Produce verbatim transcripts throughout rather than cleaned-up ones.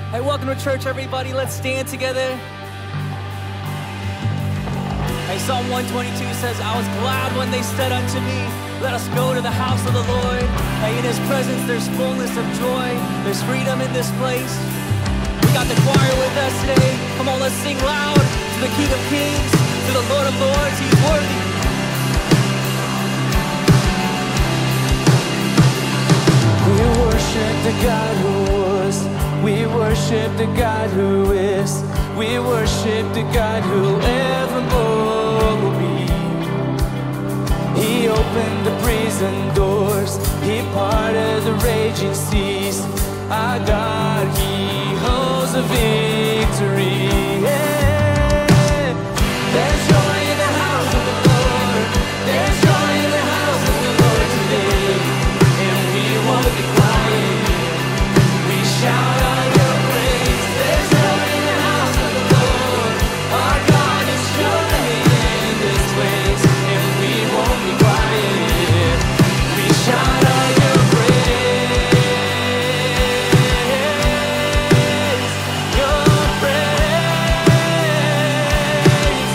Hey, welcome to church, everybody. Let's stand together. Hey, Psalm one twenty-two says, I was glad when they said unto me, let us go to the house of the Lord. Hey, in his presence there's fullness of joy. There's freedom in this place. We got the choir with us today. Come on, let's sing loud to the King of Kings, to the Lord of Lords. He's worthy. We worship the God who was. We worship the God who is. We worship the God who evermore will be. He opened the prison doors. He parted the raging seas. Our God, He holds the victory. Yeah. There's joy in the house of the Lord. There's joy in the house of the Lord today. And we won't be quiet. We shout out your praise. There's joy in the house of the Lord. Our God is surely in this place. And we won't be quiet. We shout out your praise. Your praise.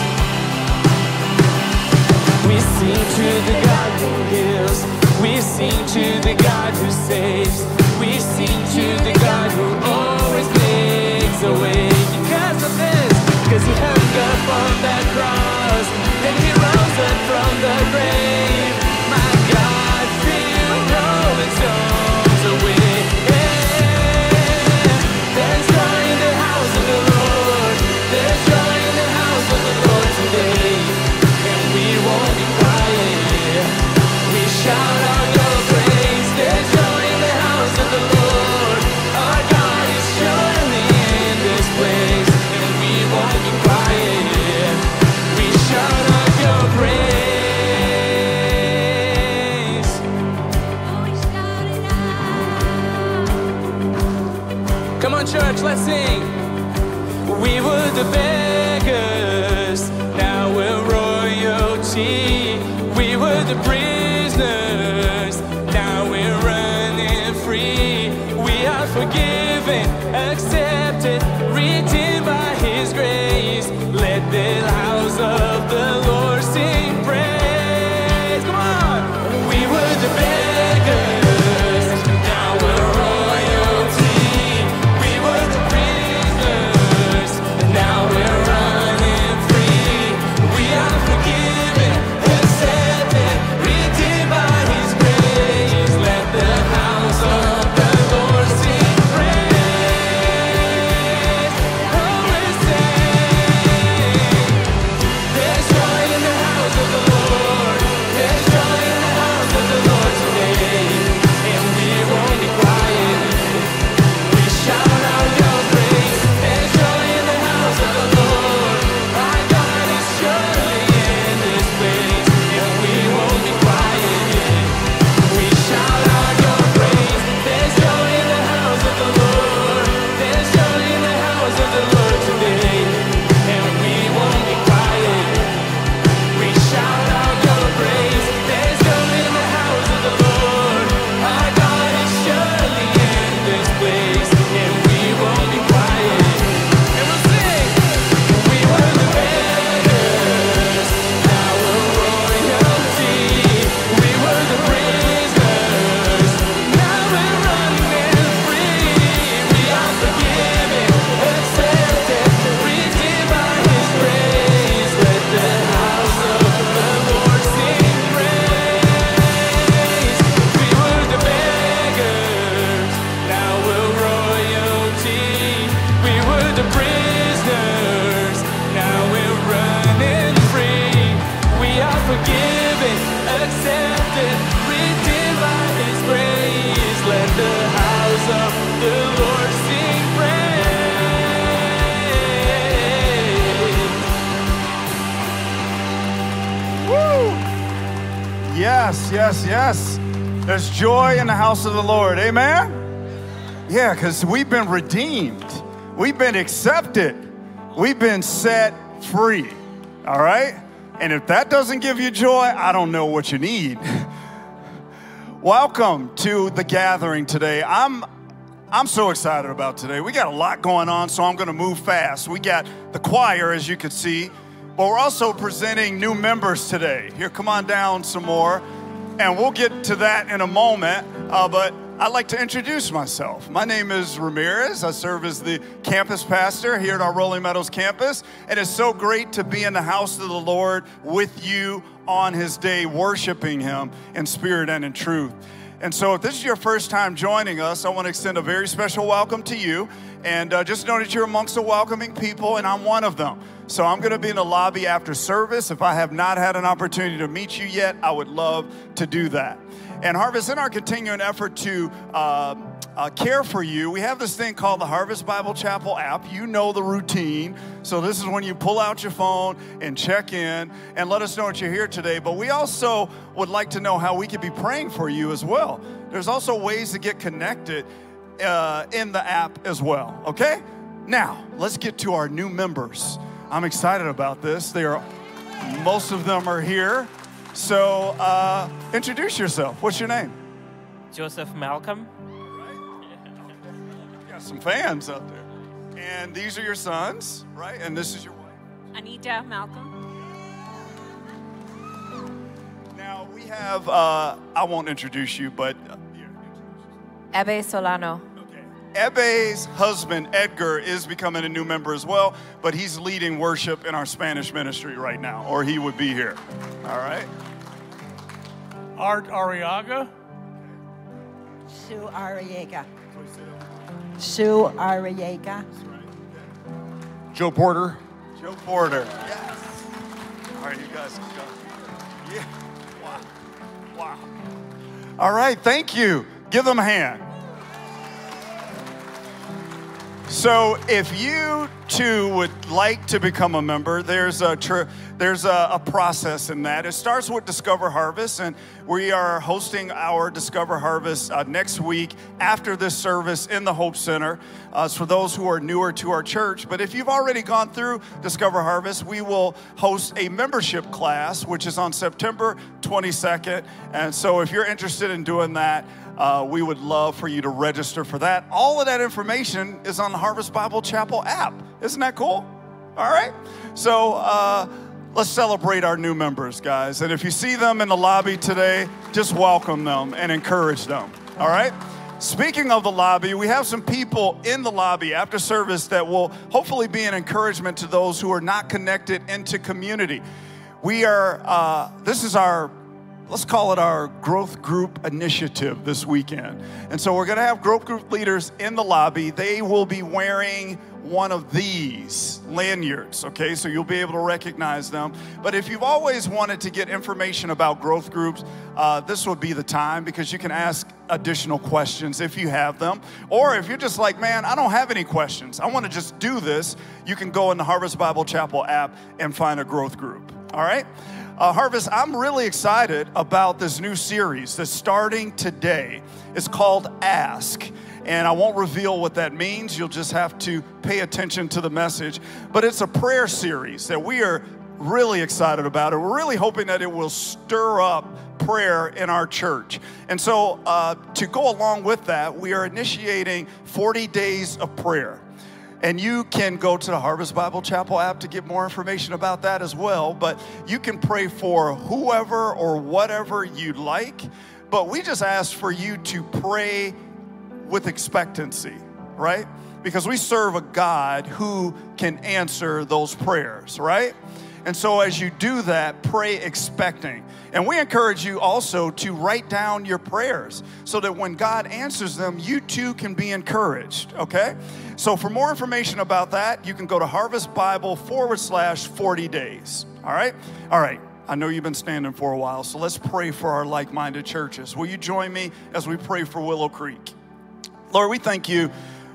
We sing to the God who heals. We sing to the God who saves. We sing to the God who always makes a way. Because of this, because He hung up on that cross, then He rose up from the grave. My God, feel rolling stones away. Yeah. There's joy in the house of the Lord. There's joy in the house of the Lord today. And we won't be quiet. We shout out your praise. There's joy in the house of the Lord. Our God is surely in this place. And we won't be quiet. We shout out your praise. Come on, church, let's sing. We were the beggars, now we're royalty. We were the prisoners, now we're running free. We are forgiven, accepted, redeemed by His grace. Let the house of the Lord sing praise. Come on! We were the beggars, now we're royalty. We were the prisoners, now we're running free. We are forgiven, accepted, redeemed by His grace. Let the house of the Lord sing praise. Oh, we sing. There's joy in the house of the Lord. There's joy in the house of the Lord today. And we won't be quiet. We shout out your praise. There's joy in the house of the Lord. Our God is surely in this place. And we won't be quiet. We shout out your praise. There's joy in the house of the Lord. There's joy in the house of the Lord today. And we won't be quiet. We shout out your praise. There's joy in the house of the Lord. Our God is surely in this place. And we won't be quiet. And we'll sing. We were the beggars, now we're royalty. We were the prisoners, now we're running free. We are forgiven, accepted, redeemed by His grace. Let the house of the Lord sing praise. We were the beggars, now we're royalty. We were the prisoners, now we're running free. We are forgiven, accepted, redeemed by His grace. Let the house of the Lord sing praise. Woo! Yes, yes, yes. There's joy in the house of the Lord. Amen? Yeah, because we've been redeemed. We've been accepted. We've been set free. All right? And if that doesn't give you joy, I don't know what you need. Welcome to the gathering today. I'm I'm so excited about today. We got a lot going on, so I'm going to move fast. We got the choir, as you can see, but we're also presenting new members today. Here, come on down some more, and we'll get to that in a moment, uh, but I'd like to introduce myself. My name is Ramirez. I serve as the campus pastor here at our Rolling Meadows campus, and it's so great to be in the house of the Lord with you on his day, worshiping him in spirit and in truth. And so if this is your first time joining us, I want to extend a very special welcome to you. And uh, just know that you're amongst the welcoming people, and I'm one of them. So I'm going to be in the lobby after service. If I have not had an opportunity to meet you yet, I would love to do that. And Harvest, in our continuing effort to uh, uh, care for you, we have this thing called the Harvest Bible Chapel app. You know the routine. So this is when you pull out your phone and check in and let us know that you're here today. But we also would like to know how we could be praying for you as well. There's also ways to get connected uh, in the app as well, okay? Now, let's get to our new members. I'm excited about this. They are, most of them are here. So uh, introduce yourself. What's your name? Joseph Malcolm. Got some fans out there. And these are your sons, right? And this is your wife. Anita Malcolm. Now we have, uh, I won't introduce you, but uh, here, Ebe Solano. okay. Ebe's husband, Edgar, is becoming a new member as well, but he's leading worship in our Spanish ministry right now, or he would be here. All right? Art Arriaga. Sue Arriaga. Sue Arriaga. Joe Porter. Joe Porter. Yes. All right, you guys can go. Yeah. Wow. Wow. All right, thank you. Give them a hand. So if you too would like to become a member, there's a tr- there's a, a process in that. It starts with Discover Harvest, and we are hosting our Discover Harvest uh, next week after this service in the Hope Center. Uh, it's for those who are newer to our church. But if you've already gone through Discover Harvest, we will host a membership class, which is on September twenty-second. And so if you're interested in doing that, Uh, we would love for you to register for that. All of that information is on the Harvest Bible Chapel app. Isn't that cool? All right. So uh, let's celebrate our new members, guys. And if you see them in the lobby today, just welcome them and encourage them. All right. Speaking of the lobby, we have some people in the lobby after service that will hopefully be an encouragement to those who are not connected into community. We are, uh, this is our Let's call it our growth group initiative this weekend. And so we're going to have growth group leaders in the lobby. They will be wearing one of these lanyards, okay? So you'll be able to recognize them. But if you've always wanted to get information about growth groups, uh, this would be the time, because you can ask additional questions if you have them. Or if you're just like, man, I don't have any questions, I want to just do this, you can go in the Harvest Bible Chapel app and find a growth group, all right? Uh, Harvest, I'm really excited about this new series that's starting today. It's called Ask, and I won't reveal what that means. You'll just have to pay attention to the message. But it's a prayer series that we are really excited about, and we're really hoping that it will stir up prayer in our church. And so uh, to go along with that, we are initiating forty days of prayer. And you can go to the Harvest Bible Chapel app to get more information about that as well. But you can pray for whoever or whatever you'd like. But we just ask for you to pray with expectancy, right? Because we serve a God who can answer those prayers, right? And so as you do that, pray expecting. And we encourage you also to write down your prayers so that when God answers them, you too can be encouraged, okay? So for more information about that, you can go to Harvest Bible forward slash 40 days, all right? All right, I know you've been standing for a while, so let's pray for our like-minded churches. Will you join me as we pray for Willow Creek? Lord, we thank you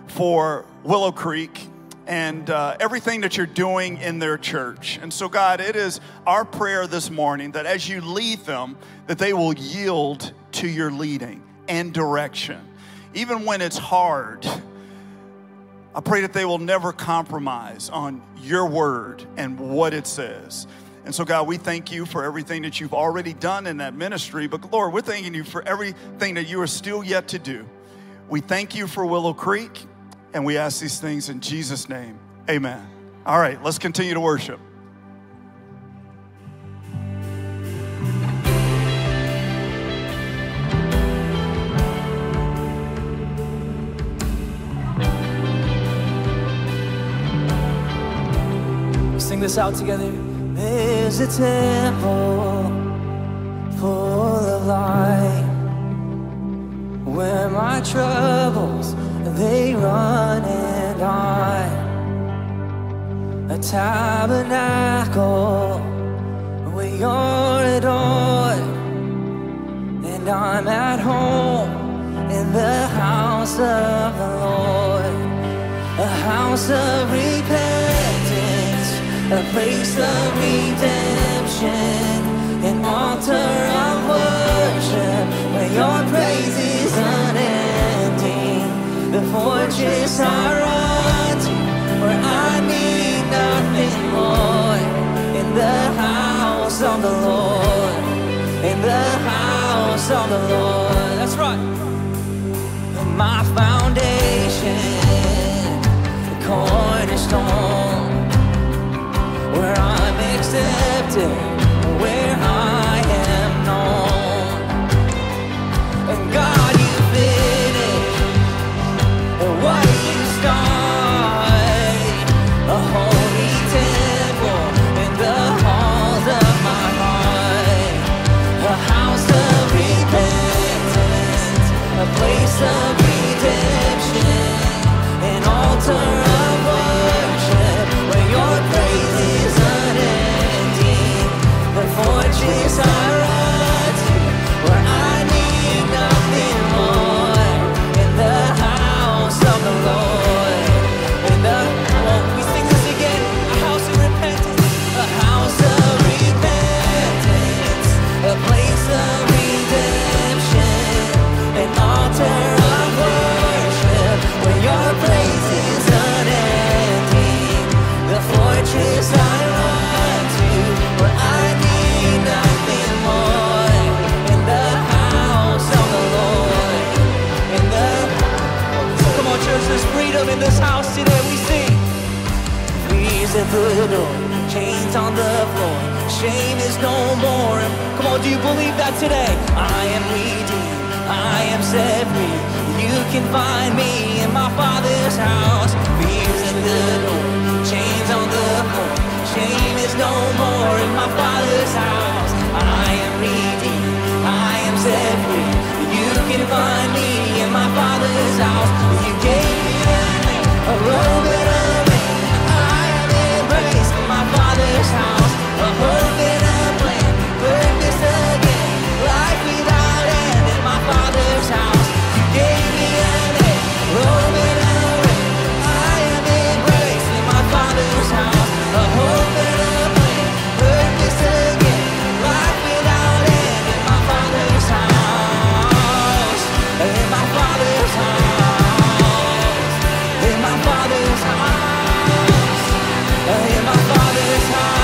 for Willow Creek and uh, everything that you're doing in their church. And so, God, it is our prayer this morning that as you lead them, that they will yield to your leading and direction. Even when it's hard, I pray that they will never compromise on your word and what it says. And so, God, we thank you for everything that you've already done in that ministry. But, Lord, we're thanking you for everything that you are still yet to do. We thank you for Willow Creek, and we ask these things in Jesus' name. Amen. All right, let's continue to worship. Sing this out together. There's a temple full of light where my troubles, they run and hide. A tabernacle where you're adored, and I'm at home in the house of the Lord. A house of repentance, a place of redemption, an altar of worship where your praise is unending. The fortress I run to, where I need nothing more. In the house of the Lord, in the house of the Lord. That's right. My foundation, the cornerstone, where I'm accepted, where I am known. And God, you finish what you start. A holy temple in the halls of my heart. A house of repentance, a place of redemption, an altar of worship where your praise is unending. The fortress I run to, where I need nothing more. In the house of the Lord, in the, oh, we sing this again. A house of repentance, a house of repentance, a place of redemption, an altar of worship where your praise is unending. The fortress I run to, where I need nothing more. In the house of the Lord, in the, come on church, there's freedom in this house today. We sing. Please at the door, chains on the floor, shame is no more. Come on, do you believe that today? I am redeemed, I am set free. You can find me in my Father's house. Fears at the door, chains on the floor, shame is no more in my Father's house. I am redeemed, I am set free. You can find me in my Father's house. You gave me a name, a robe and a ring. I am embraced in my Father's house. A hope and a plan, purpose again, life without end in my Father's house. You gave me a name, robe and a ring. I am embraced in my Father's house. A hope and a plan, purpose again, life without end in my Father's house. In my Father's house. In my Father's house. In my Father's house.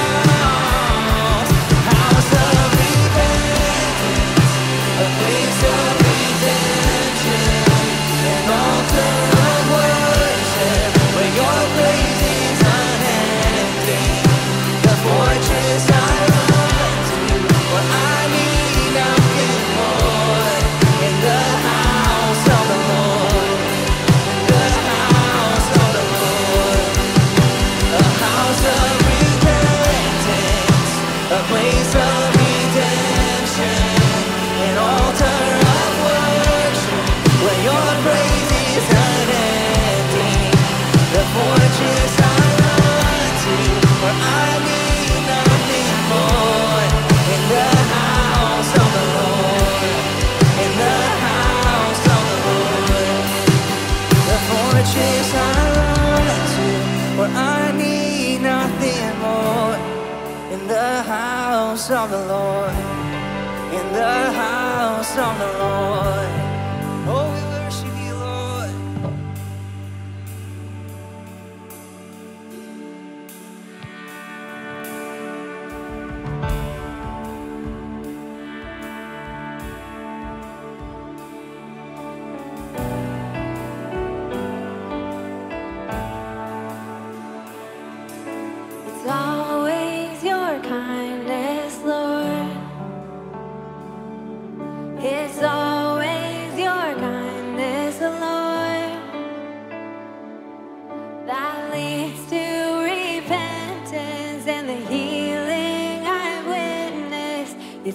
House of repentance, a place of redemption, an altar of worship where your praise is unending. The fortress I run to, where I need nothing more. In the house of the Lord, in the house of the Lord. A house of repentance, a place of redemption, an altar of worship where your praise is unending. The fortress I run to, where I need nothing more. In the house of the Lord, in the house of the Lord. The fortress I run to, where I need nothing more. In the house of the Lord, in the house of the Lord. Oh, we worship you, Lord.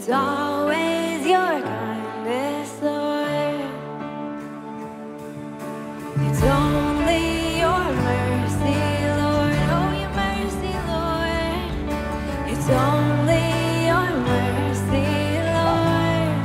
It's always your kindness, Lord. It's only your mercy, Lord. Oh, your mercy, Lord. It's only your mercy, Lord.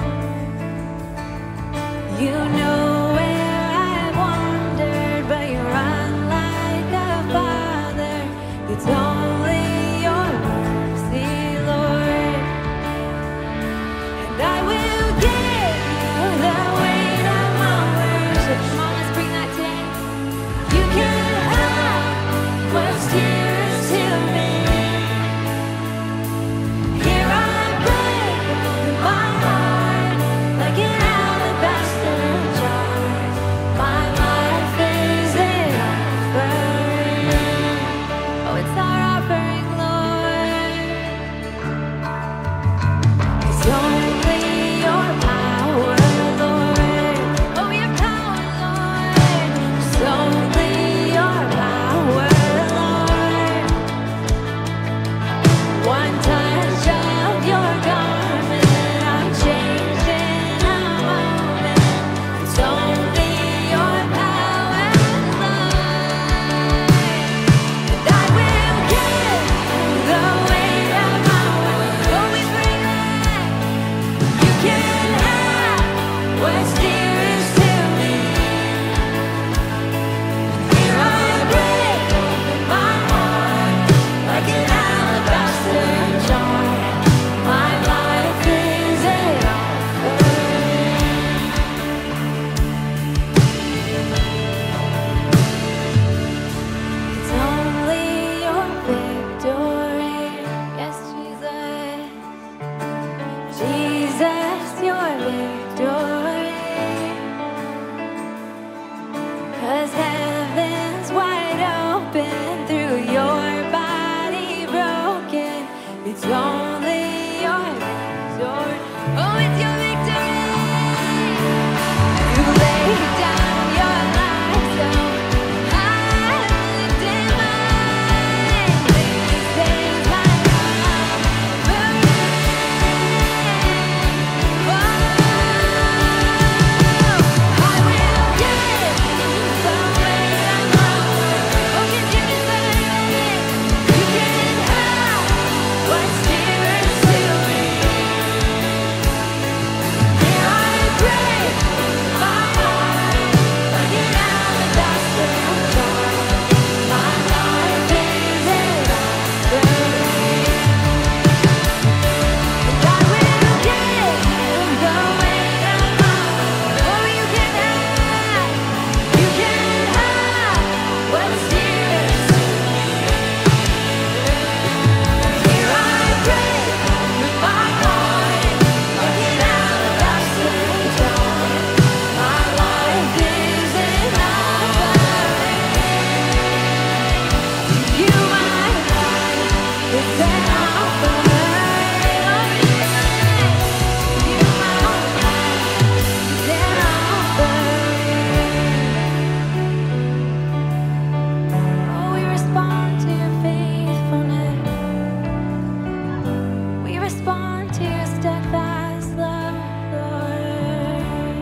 You know where I've wandered, but you run like a father. It's only your mercy, Lord. And I will give you the weight of my worship. Come on, let's bring that today. You can have what's dearest to me. Here I break my heart like an alabaster jar. My life is an offering. Oh, it's our offering, Lord. It's only your power, Lord. Oh, your power, Lord. It's only your power, Lord. One touch of your garment, I'm changed in a moment. It's only your power, Lord. And I will give the weight of my words. Oh, we bring that. You can have what's dearest to me. Here I break my heart like an alabaster jar. My life is an offering. It's only your victory. Yes, Jesus. Jesus, your victory. 'Cause heaven's wide open through your body broken. It's only your victory. Oh, it's your victory. You laid down your life so I lifted mine. This is my offering. Oh, I will give the weight of my words. Oh, 'cause you deserve it. You can have what's dearest to me. Here I break my heart like an alabaster jar. My life is an offering. And I will give the weight of my words. Oh, you can have, you can have what's dearest to me. Here I break my heart like an alabaster jar. My life is an offering. You, my life is an offering. You, my life is an offering. Oh, we respond to your faithfulness. We respond to your steadfast love, Lord.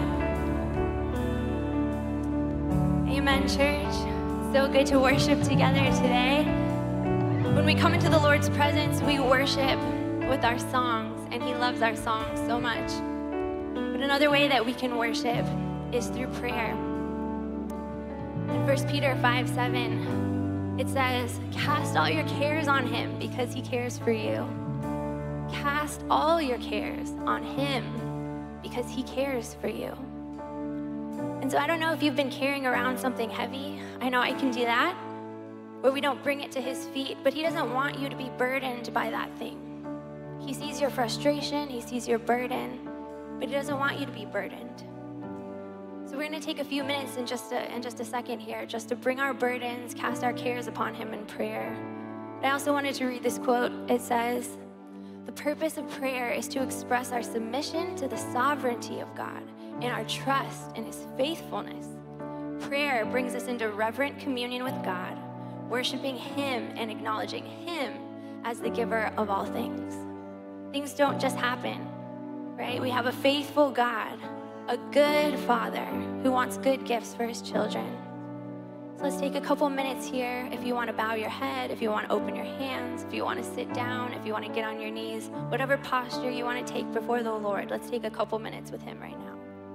Amen, church. So good to worship together today. When we come into the Lord's presence, we worship with our songs, and He loves our songs so much. But another way that we can worship is through prayer. In First Peter five seven, it says, cast all your cares on Him because He cares for you. Cast all your cares on Him because He cares for you. And so I don't know if you've been carrying around something heavy. I know I can do that, where we don't bring it to His feet, but He doesn't want you to be burdened by that thing. He sees your frustration, He sees your burden, but He doesn't want you to be burdened. So we're gonna take a few minutes in just a, in just a second here, just to bring our burdens, cast our cares upon Him in prayer. But I also wanted to read this quote. It says, the purpose of prayer is to express our submission to the sovereignty of God and our trust in His faithfulness. Prayer brings us into reverent communion with God, worshiping Him and acknowledging Him as the giver of all things. Things don't just happen. right? We have a faithful God, a good Father who wants good gifts for his children. So let's take a couple minutes here. If you want to bow your head, if you want to open your hands, if you want to sit down, if you want to get on your knees, whatever posture you want to take before the Lord, let's take a couple minutes with him right now.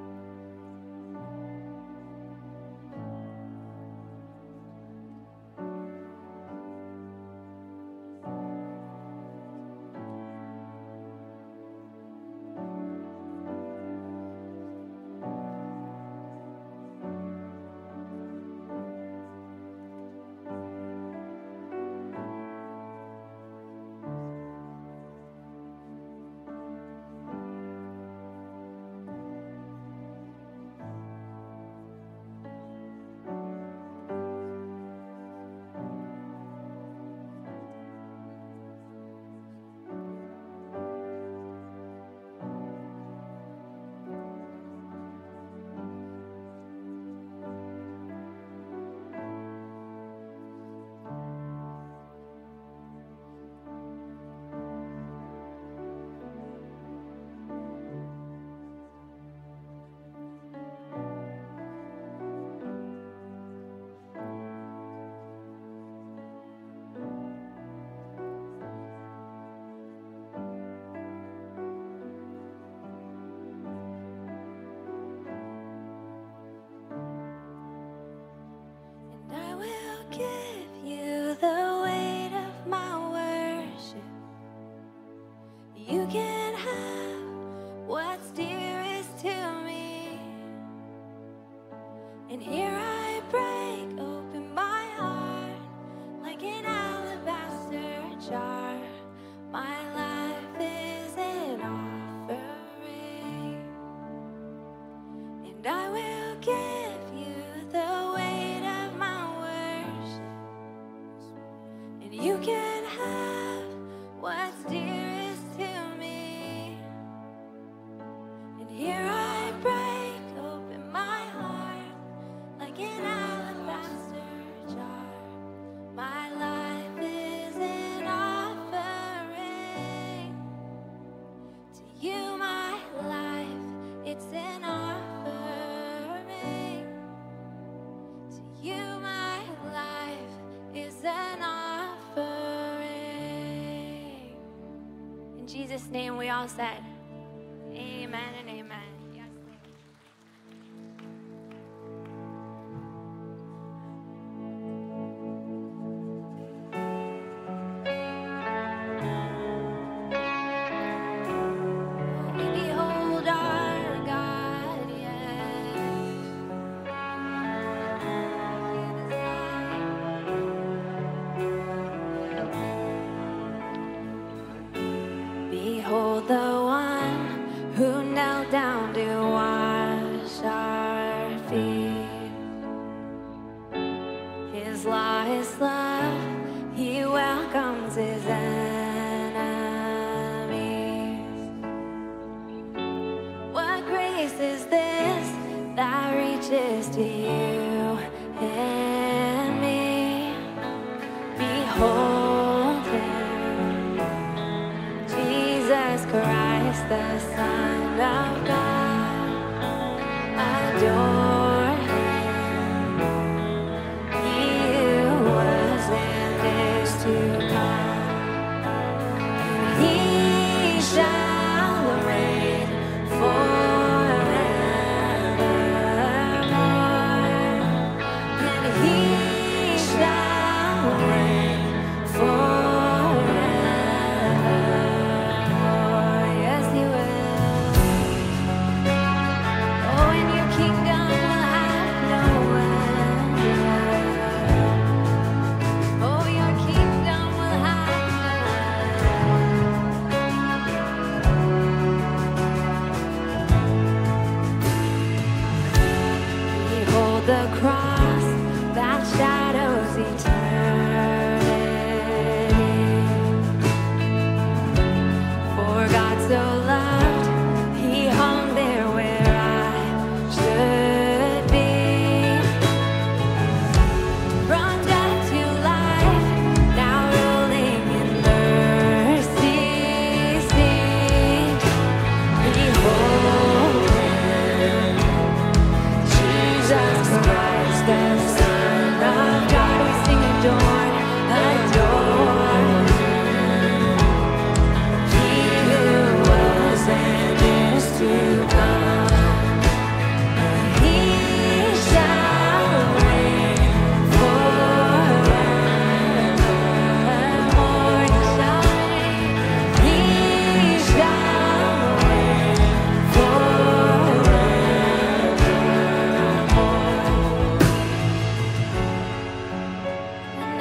In Jesus' name we all said, amen and amen. Yes. We behold our God, yes. Behold the one who knelt down to wash our feet. His law is love, he welcomes his enemies. What grace is this that reaches to you and me? Behold him, Jesus Christ, the Son of God. Adore him, he who was and is to come.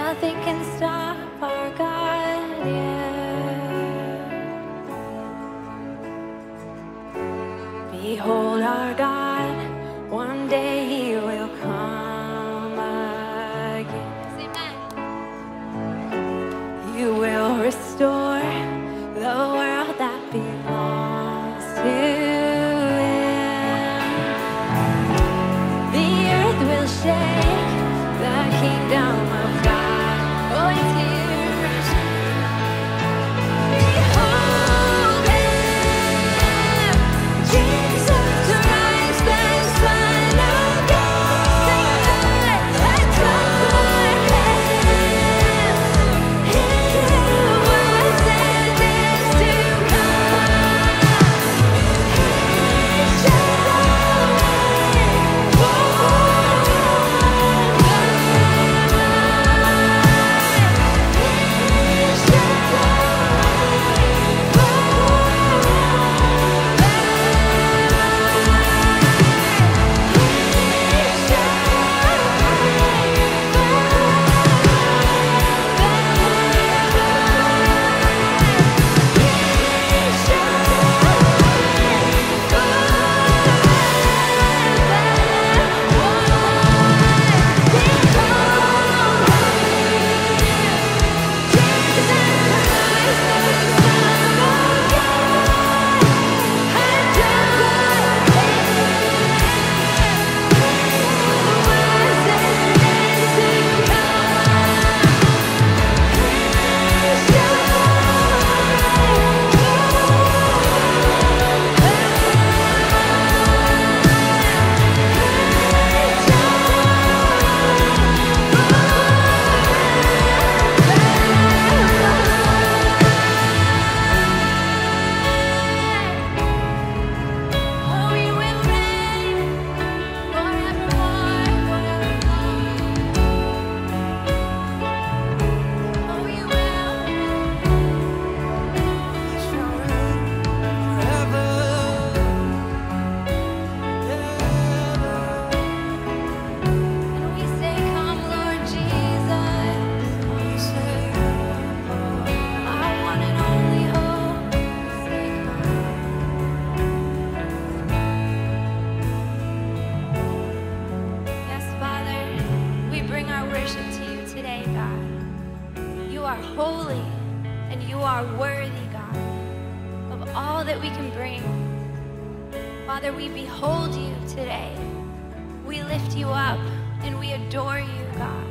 Nothing can stop our God, yeah. Behold our God, one day he will come again. Amen. You will restore the world that belongs to him. The earth will shake, the kingdom of God, oh, it's here. Behold him, Jesus Christ, the Son of God. Sing it, let's proclaim him. He who was and is to come. He shall reign Father, we behold you today. We lift you up and we adore you, God.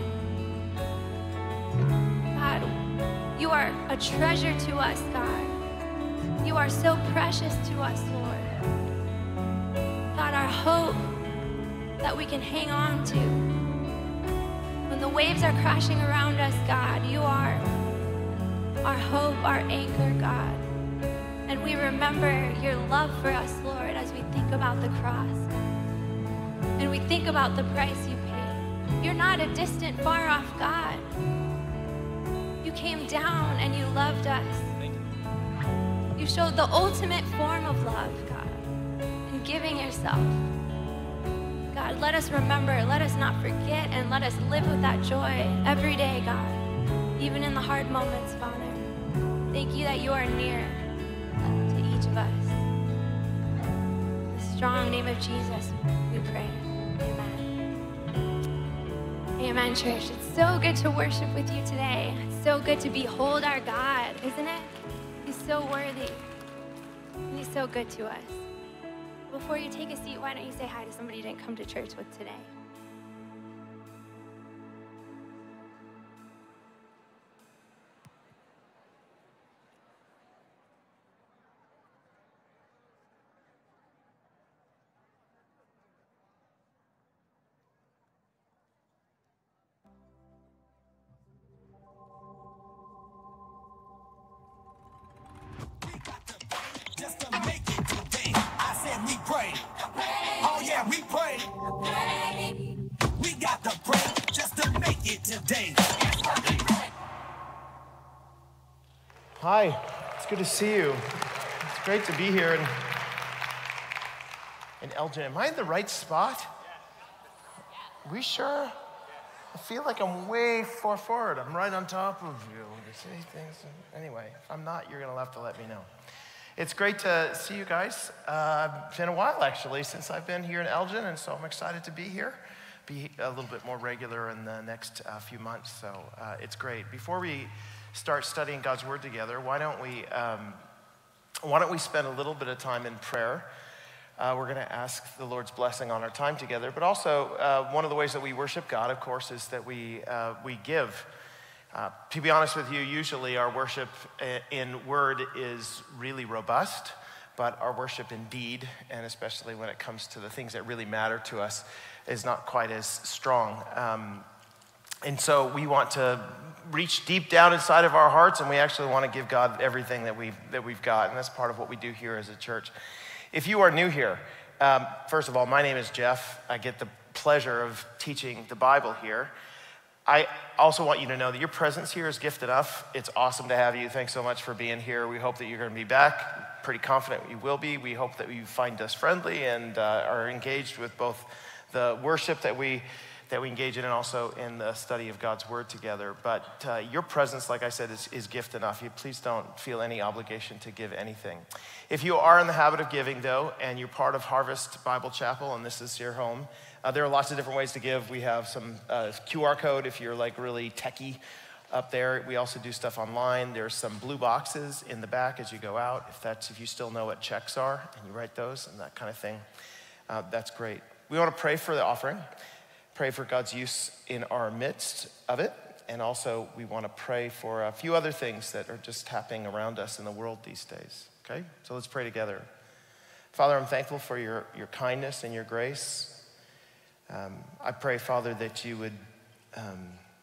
God, you are a treasure to us, God. You are so precious to us, Lord. God, our hope that we can hang on to. When the waves are crashing around us, God, you are our hope, our anchor, God. And we remember your love for us, Lord, as we think about the cross. And we think about the price you paid. You're not a distant, far off God. You came down and you loved us. You showed the ultimate form of love, God, in giving yourself. God, let us remember, let us not forget, and let us live with that joy every day, God, even in the hard moments, Father. Thank you that you are near to each of us. In the strong name of Jesus, we pray. Amen. Amen, church. It's so good to worship with you today. It's so good to behold our God, isn't it? He's so worthy. And he's so good to us. Before you take a seat, why don't you say hi to somebody you didn't come to church with today? Just to make it today. I said we pray. Oh yeah, we pray. We got to pray just to make it today. Hi, it's good to see you. It's great to be here in, in Elgin. Am I in the right spot? We sure? I feel like I'm way far forward. I'm right on top of you. You say things. Anyway, if I'm not, you're going to have to let me know. It's great to see you guys. Uh, it's been a while, actually, since I've been here in Elgin, and so I'm excited to be here. Be a little bit more regular in the next uh, few months, so uh, it's great. Before we start studying God's Word together, why don't we, um, why don't we spend a little bit of time in prayer? Uh, we're going to ask the Lord's blessing on our time together, but also uh, one of the ways that we worship God, of course, is that we uh, we give. Uh, to be honest with you, usually our worship in word is really robust, but our worship in deed, and especially when it comes to the things that really matter to us, is not quite as strong. Um, and so we want to reach deep down inside of our hearts, and we actually want to give God everything that we've that we've got, and that's part of what we do here as a church. If you are new here, um, first of all, my name is Jeff. I get the pleasure of teaching the Bible here. I also want you to know that your presence here is gift enough. It's awesome to have you. Thanks so much for being here. We hope that you're going to be back. Pretty confident you will be. We hope that you find us friendly and uh, are engaged with both the worship that we that we engage in and also in the study of God's Word together. But uh, your presence, like I said, is, is gift enough. You please don't feel any obligation to give anything. If you are in the habit of giving, though, and you're part of Harvest Bible Chapel, and this is your home, uh, there are lots of different ways to give. We have some uh, Q R code if you're like really techie up there. We also do stuff online. There's some blue boxes in the back as you go out. If that's if you still know what checks are and you write those and that kind of thing, uh, that's great. We want to pray for the offering. Pray for God's use in our midst of it. And also we want to pray for a few other things that are just happening around us in the world these days. Okay? So let's pray together. Father, I'm thankful for your, your kindness and your grace. Um, I pray, Father, that you would um,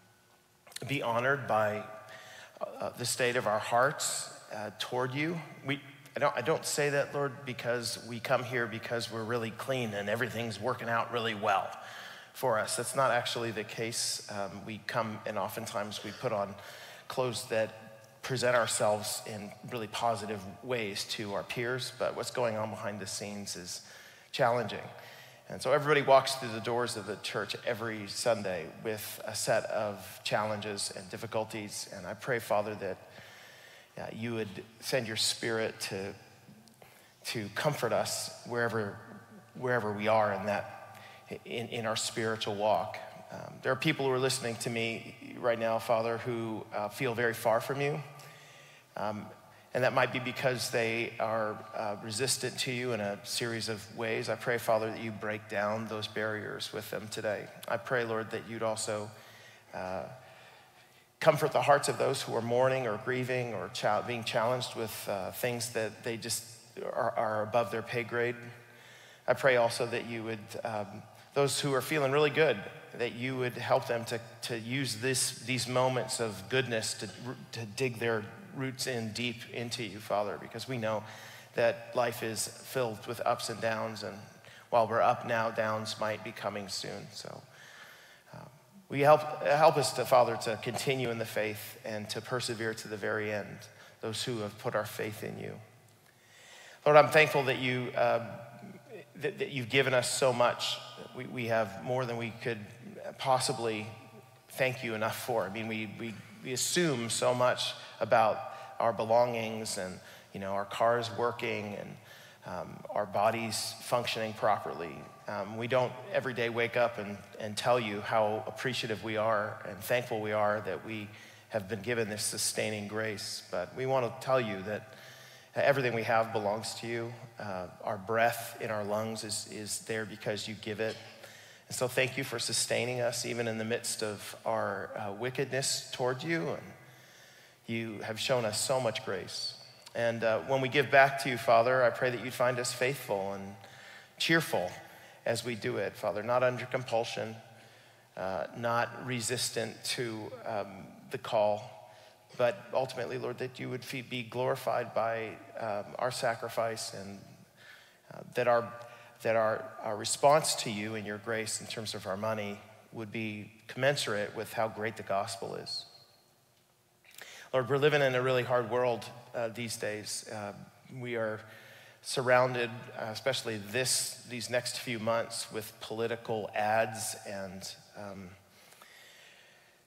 be honored by uh, the state of our hearts uh, toward you. We, I don't, I don't say that, Lord, because we come here because we're really clean and everything's working out really well for us. That's not actually the case. Um, we come and oftentimes we put on clothes that present ourselves in really positive ways to our peers, but what's going on behind the scenes is challenging. And so everybody walks through the doors of the church every Sunday with a set of challenges and difficulties, and I pray, Father, that yeah, you would send your Spirit to, to comfort us wherever, wherever we are in that In, in our spiritual walk. Um, there are people who are listening to me right now, Father, who uh, feel very far from you. Um, and that might be because they are uh, resistant to you in a series of ways. I pray, Father, that you break down those barriers with them today. I pray, Lord, that you'd also uh, comfort the hearts of those who are mourning or grieving or ch- being challenged with uh, things that they just are, are above their pay grade. I pray also that you would um, those who are feeling really good, that you would help them to, to use this, these moments of goodness to, to dig their roots in deep into you, Father, because we know that life is filled with ups and downs, and while we're up now, downs might be coming soon. So uh, we help, help us, to, Father, to continue in the faith and to persevere to the very end, those who have put our faith in you. Lord, I'm thankful that you... Uh, That, that you've given us so much. We, we have more than we could possibly thank you enough for. I mean, we, we, we assume so much about our belongings and, you know, our cars working and um, our bodies functioning properly. Um, we don't every day wake up and, and tell you how appreciative we are and thankful we are that we have been given this sustaining grace. But we want to tell you that everything we have belongs to you. Uh, our breath in our lungs is, is there because you give it. And so thank you for sustaining us even in the midst of our uh, wickedness toward you. And you have shown us so much grace. And uh, when we give back to you, Father, I pray that you'd find us faithful and cheerful as we do it, Father, not under compulsion, uh, not resistant to um, the call, but ultimately, Lord, that you would be glorified by um, our sacrifice, and uh, that our that our, our response to you and your grace in terms of our money would be commensurate with how great the gospel is. Lord, we're living in a really hard world uh, these days. Uh, we are surrounded, uh, especially this these next few months, with political ads and um,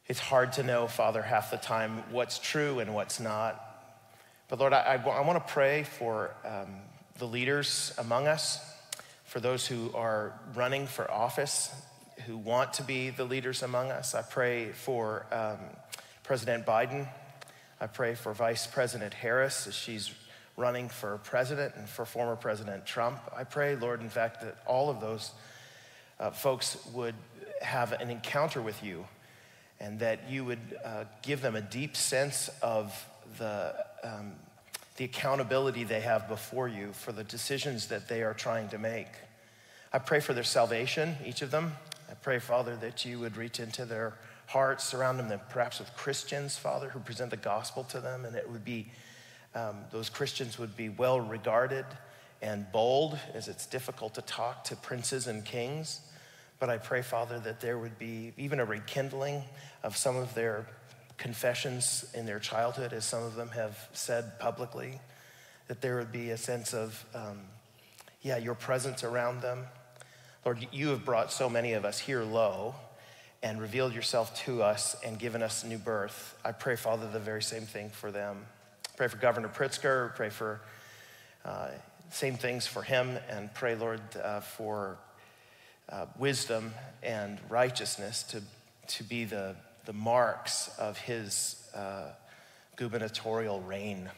it's hard to know, Father, half the time what's true and what's not. But Lord, I, I, I want to pray for um, the leaders among us, for those who are running for office, who want to be the leaders among us. I pray for um, President Biden. I pray for Vice President Harris as she's running for president, and for former President Trump. I pray, Lord, in fact, that all of those uh, folks would have an encounter with you, and that you would uh, give them a deep sense of the, um, the accountability they have before you for the decisions that they are trying to make. I pray for their salvation, each of them. I pray, Father, that you would reach into their hearts, surround them perhaps with Christians, Father, who present the gospel to them, and it would be, um, those Christians would be well regarded and bold, as it's difficult to talk to princes and kings. But I pray, Father, that there would be even a rekindling of some of their confessions in their childhood, as some of them have said publicly, that there would be a sense of, um, yeah, your presence around them. Lord, you have brought so many of us here low and revealed yourself to us and given us new birth. I pray, Father, the very same thing for them. Pray for Governor Pritzker, pray for uh, same things for him, and pray, Lord, uh, for uh, wisdom and righteousness to, to be the, the marks of his uh, gubernatorial reign.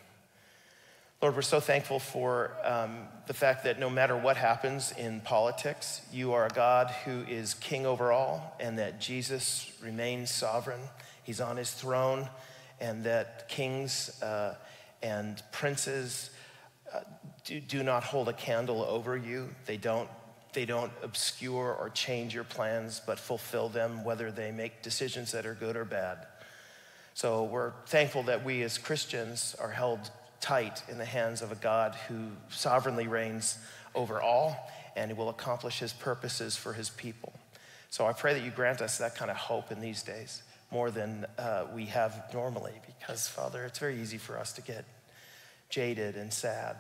Lord, we're so thankful for um, the fact that no matter what happens in politics, you are a God who is king over all, and that Jesus remains sovereign. He's on his throne, and that kings uh, and princes uh, do, do not hold a candle over you. They don't, they don't obscure or change your plans, but fulfill them, whether they make decisions that are good or bad. So we're thankful that we as Christians are held tight in the hands of a God who sovereignly reigns over all and will accomplish his purposes for his people. So I pray that you grant us that kind of hope in these days, more than uh, we have normally, because, Father, it's very easy for us to get jaded and sad.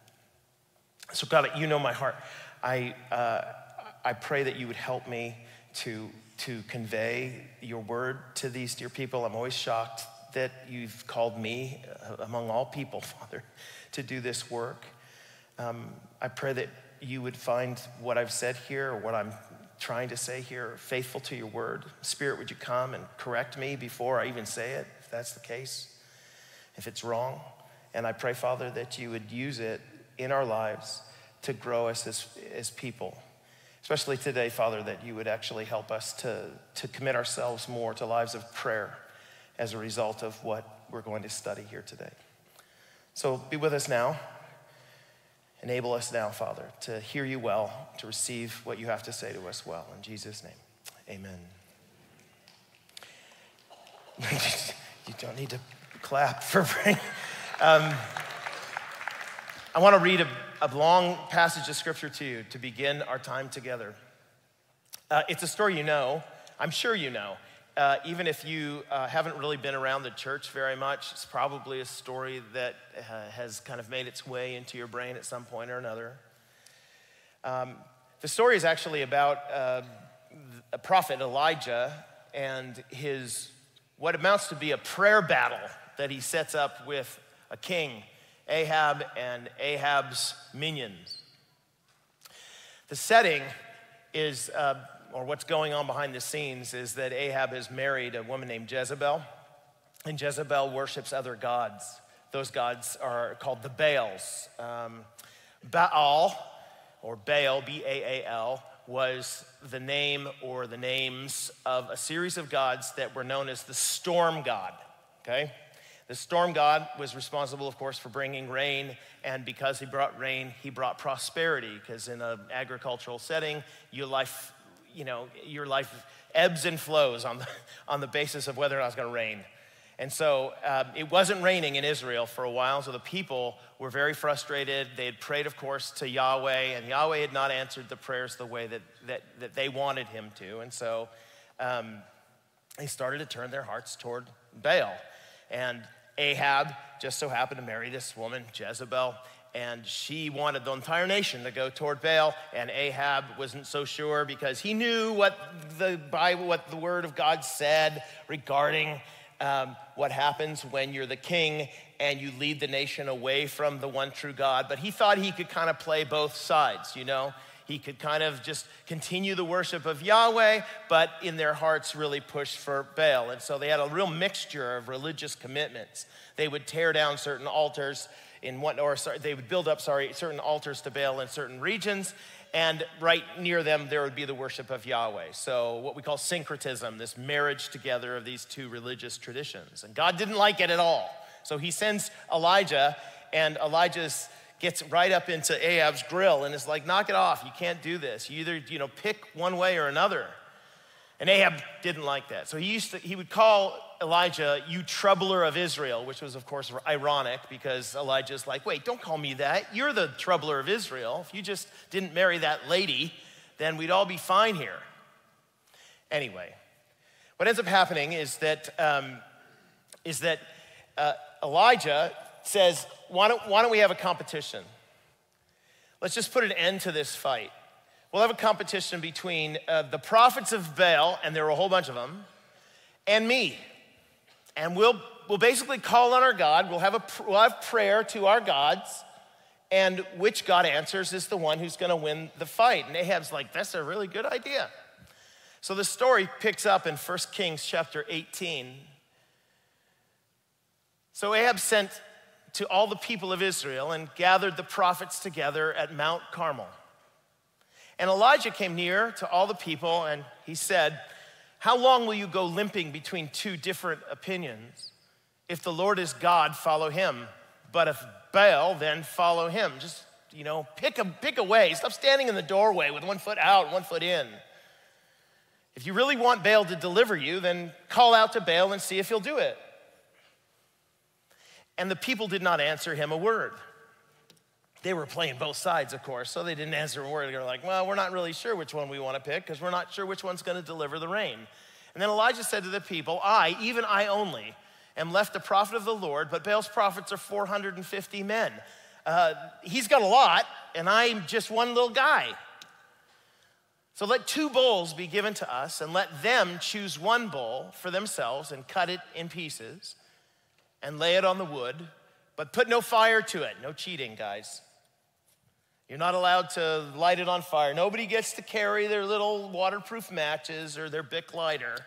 So God, you know my heart. I, uh, I pray that you would help me to, to convey your word to these dear people. I'm always shocked that you've called me, uh, among all people, Father, to do this work. Um, I pray that you would find what I've said here, or what I'm trying to say here, faithful to your word. Spirit, would you come and correct me before I even say it, if that's the case, if it's wrong. And I pray, Father, that you would use it in our lives to grow us as, as people. Especially today, Father, that you would actually help us to, to commit ourselves more to lives of prayer as a result of what we're going to study here today. So be with us now. Enable us now, Father, to hear you well, to receive what you have to say to us well. In Jesus' name, amen. You don't need to clap for praying. Um, I want to read a, a long passage of scripture to you to begin our time together. Uh, it's a story you know. I'm sure you know. Uh, even if you uh, haven't really been around the church very much, it's probably a story that uh, has kind of made its way into your brain at some point or another. Um, the story is actually about uh, a prophet, Elijah, and his, what amounts to be a prayer battle that he sets up with a king, Ahab, and Ahab's minions. The setting is... Uh, or what's going on behind the scenes is that Ahab has married a woman named Jezebel, and Jezebel worships other gods. Those gods are called the Baals. Um, Baal, or Baal, B A A L, was the name or the names of a series of gods that were known as the storm god, okay? The storm god was responsible, of course, for bringing rain, and because he brought rain, he brought prosperity, because in an agricultural setting, your life, you know, your life ebbs and flows on the, on the basis of whether or not it's gonna rain. And so um, it wasn't raining in Israel for a while, so the people were very frustrated. They had prayed, of course, to Yahweh, and Yahweh had not answered the prayers the way that, that, that they wanted him to. And so um, they started to turn their hearts toward Baal. And Ahab just so happened to marry this woman, Jezebel, and she wanted the entire nation to go toward Baal, and Ahab wasn't so sure because he knew what the Bible, what the Word of God said regarding um, what happens when you're the king and you lead the nation away from the one true God. But he thought he could kind of play both sides, you know? He could kind of just continue the worship of Yahweh, but in their hearts really push for Baal. And so they had a real mixture of religious commitments. They would tear down certain altars in one, or sorry, they would build up, sorry, certain altars to Baal in certain regions, and right near them there would be the worship of Yahweh. So what we call syncretism, this marriage together of these two religious traditions. And God didn't like it at all. So he sends Elijah, and Elijah's gets right up into Ahab's grill and is like, knock it off, you can't do this. You either, you know, pick one way or another. And Ahab didn't like that. So he used to, he would call Elijah, you troubler of Israel, which was of course ironic because Elijah's like, wait, don't call me that. You're the troubler of Israel. If you just didn't marry that lady, then we'd all be fine here. Anyway, what ends up happening is that, um, is that uh, Elijah says, why don't, why don't we have a competition? Let's just put an end to this fight. We'll have a competition between uh, the prophets of Baal, and there were a whole bunch of them, and me. And we'll, we'll basically call on our God. We'll have, a, we'll have prayer to our gods, and which God answers is the one who's gonna win the fight. And Ahab's like, that's a really good idea. So the story picks up in First Kings chapter eighteen. So Ahab sent to all the people of Israel and gathered the prophets together at Mount Carmel. And Elijah came near to all the people and he said, how long will you go limping between two different opinions? If the Lord is God, follow him. But if Baal, then follow him. Just, you know, pick a, pick a way. Stop standing in the doorway with one foot out, one foot in. If you really want Baal to deliver you, then call out to Baal and see if he'll do it. And the people did not answer him a word. They were playing both sides, of course, so they didn't answer a word. They were like, well, we're not really sure which one we want to pick because we're not sure which one's going to deliver the rain. And then Elijah said to the people, I, even I only, am left a prophet of the Lord, but Baal's prophets are four hundred fifty men. Uh, he's got a lot, and I'm just one little guy. So let two bowls be given to us, and let them choose one bowl for themselves and cut it in pieces and lay it on the wood, but put no fire to it. No cheating, guys. You're not allowed to light it on fire. Nobody gets to carry their little waterproof matches or their Bic lighter.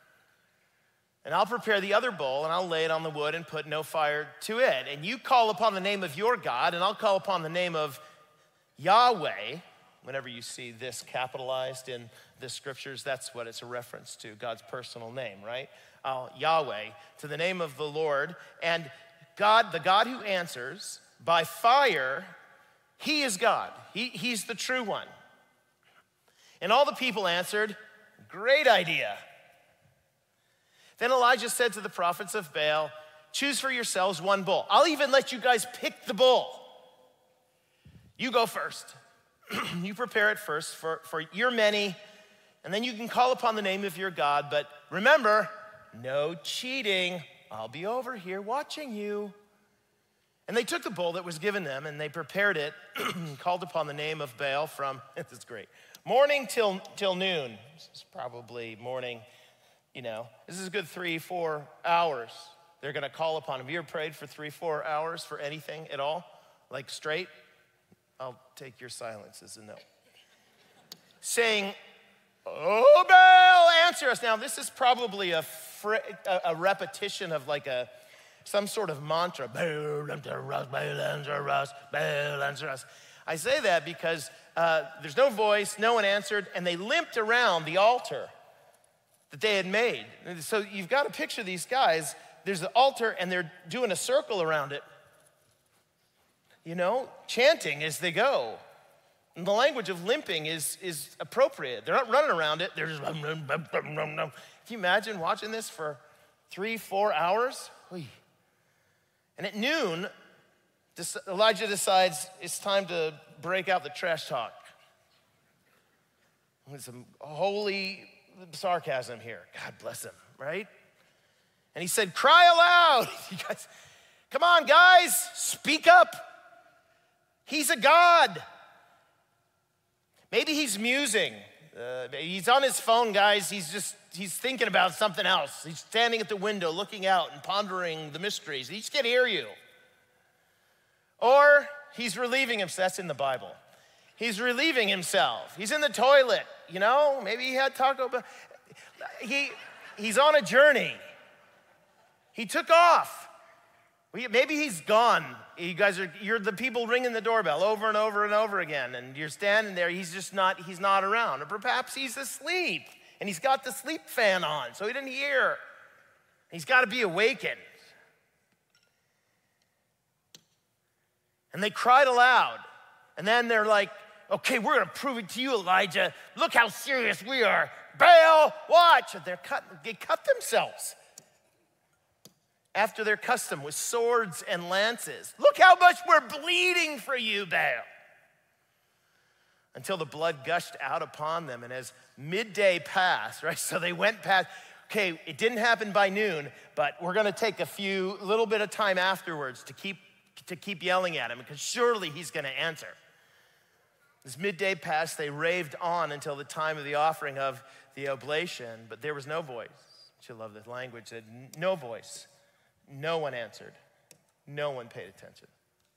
And I'll prepare the other bowl, and I'll lay it on the wood and put no fire to it. And you call upon the name of your God, and I'll call upon the name of Yahweh. Whenever you see this capitalized in the scriptures, that's what it's a reference to, God's personal name, right? Uh, Yahweh, to the name of the Lord. And God, the God who answers by fire, he is God. He, he's the true one. And all the people answered, great idea. Then Elijah said to the prophets of Baal, choose for yourselves one bull. I'll even let you guys pick the bull. You go first. You prepare it first for, for your many, and then you can call upon the name of your God. But remember, no cheating. I'll be over here watching you. And they took the bull that was given them, and they prepared it, and called upon the name of Baal from, this is great, morning till, till noon. This is probably morning, you know. This is a good three, four hours. They're gonna call upon him. You ever prayed for three, four hours for anything at all? Like straight? I'll take your silence as a no. Saying, oh, Baal, answer us. Now, this is probably a, fr- a repetition of like a, some sort of mantra. Baal, answer us, Baal, answer us, Baal, answer us. I say that because uh, there's no voice, no one answered, and they limped around the altar that they had made. So you've got to picture these guys. There's the altar, and they're doing a circle around it, you know, chanting as they go. And the language of limping is, is appropriate. They're not running around it. They're just, rum, rum, rum, rum, rum, rum. Can you imagine watching this for three, four hours? And at noon, Elijah decides it's time to break out the trash talk. With some holy sarcasm here. God bless him, right? And he said, cry aloud. You guys, come on, guys, speak up. He's a God. Maybe he's musing. Uh, he's on his phone, guys. He's just, he's thinking about something else. He's standing at the window looking out and pondering the mysteries. He just can't hear you. Or he's relieving himself. That's in the Bible. He's relieving himself. He's in the toilet, you know? Maybe he had Taco Bell. He, he's on a journey. He took off. Maybe he's gone. You guys are, you're the people ringing the doorbell over and over and over again, and you're standing there. He's just not, he's not around. Or perhaps he's asleep, and he's got the sleep fan on, so he didn't hear. He's got to be awakened. And they cried aloud. And then they're like, okay, we're going to prove it to you, Elijah. Look how serious we are. Baal, watch. And they're cut, they cut themselves after their custom with swords and lances. Look how much we're bleeding for you, Baal. Until the blood gushed out upon them. And as midday passed, right? So they went past. Okay, it didn't happen by noon, but we're going to take a few, little bit of time afterwards to keep to keep yelling at him, because surely he's going to answer. As midday passed, they raved on until the time of the offering of the oblation, but there was no voice. I love this language, that no voice. No one answered. No one paid attention.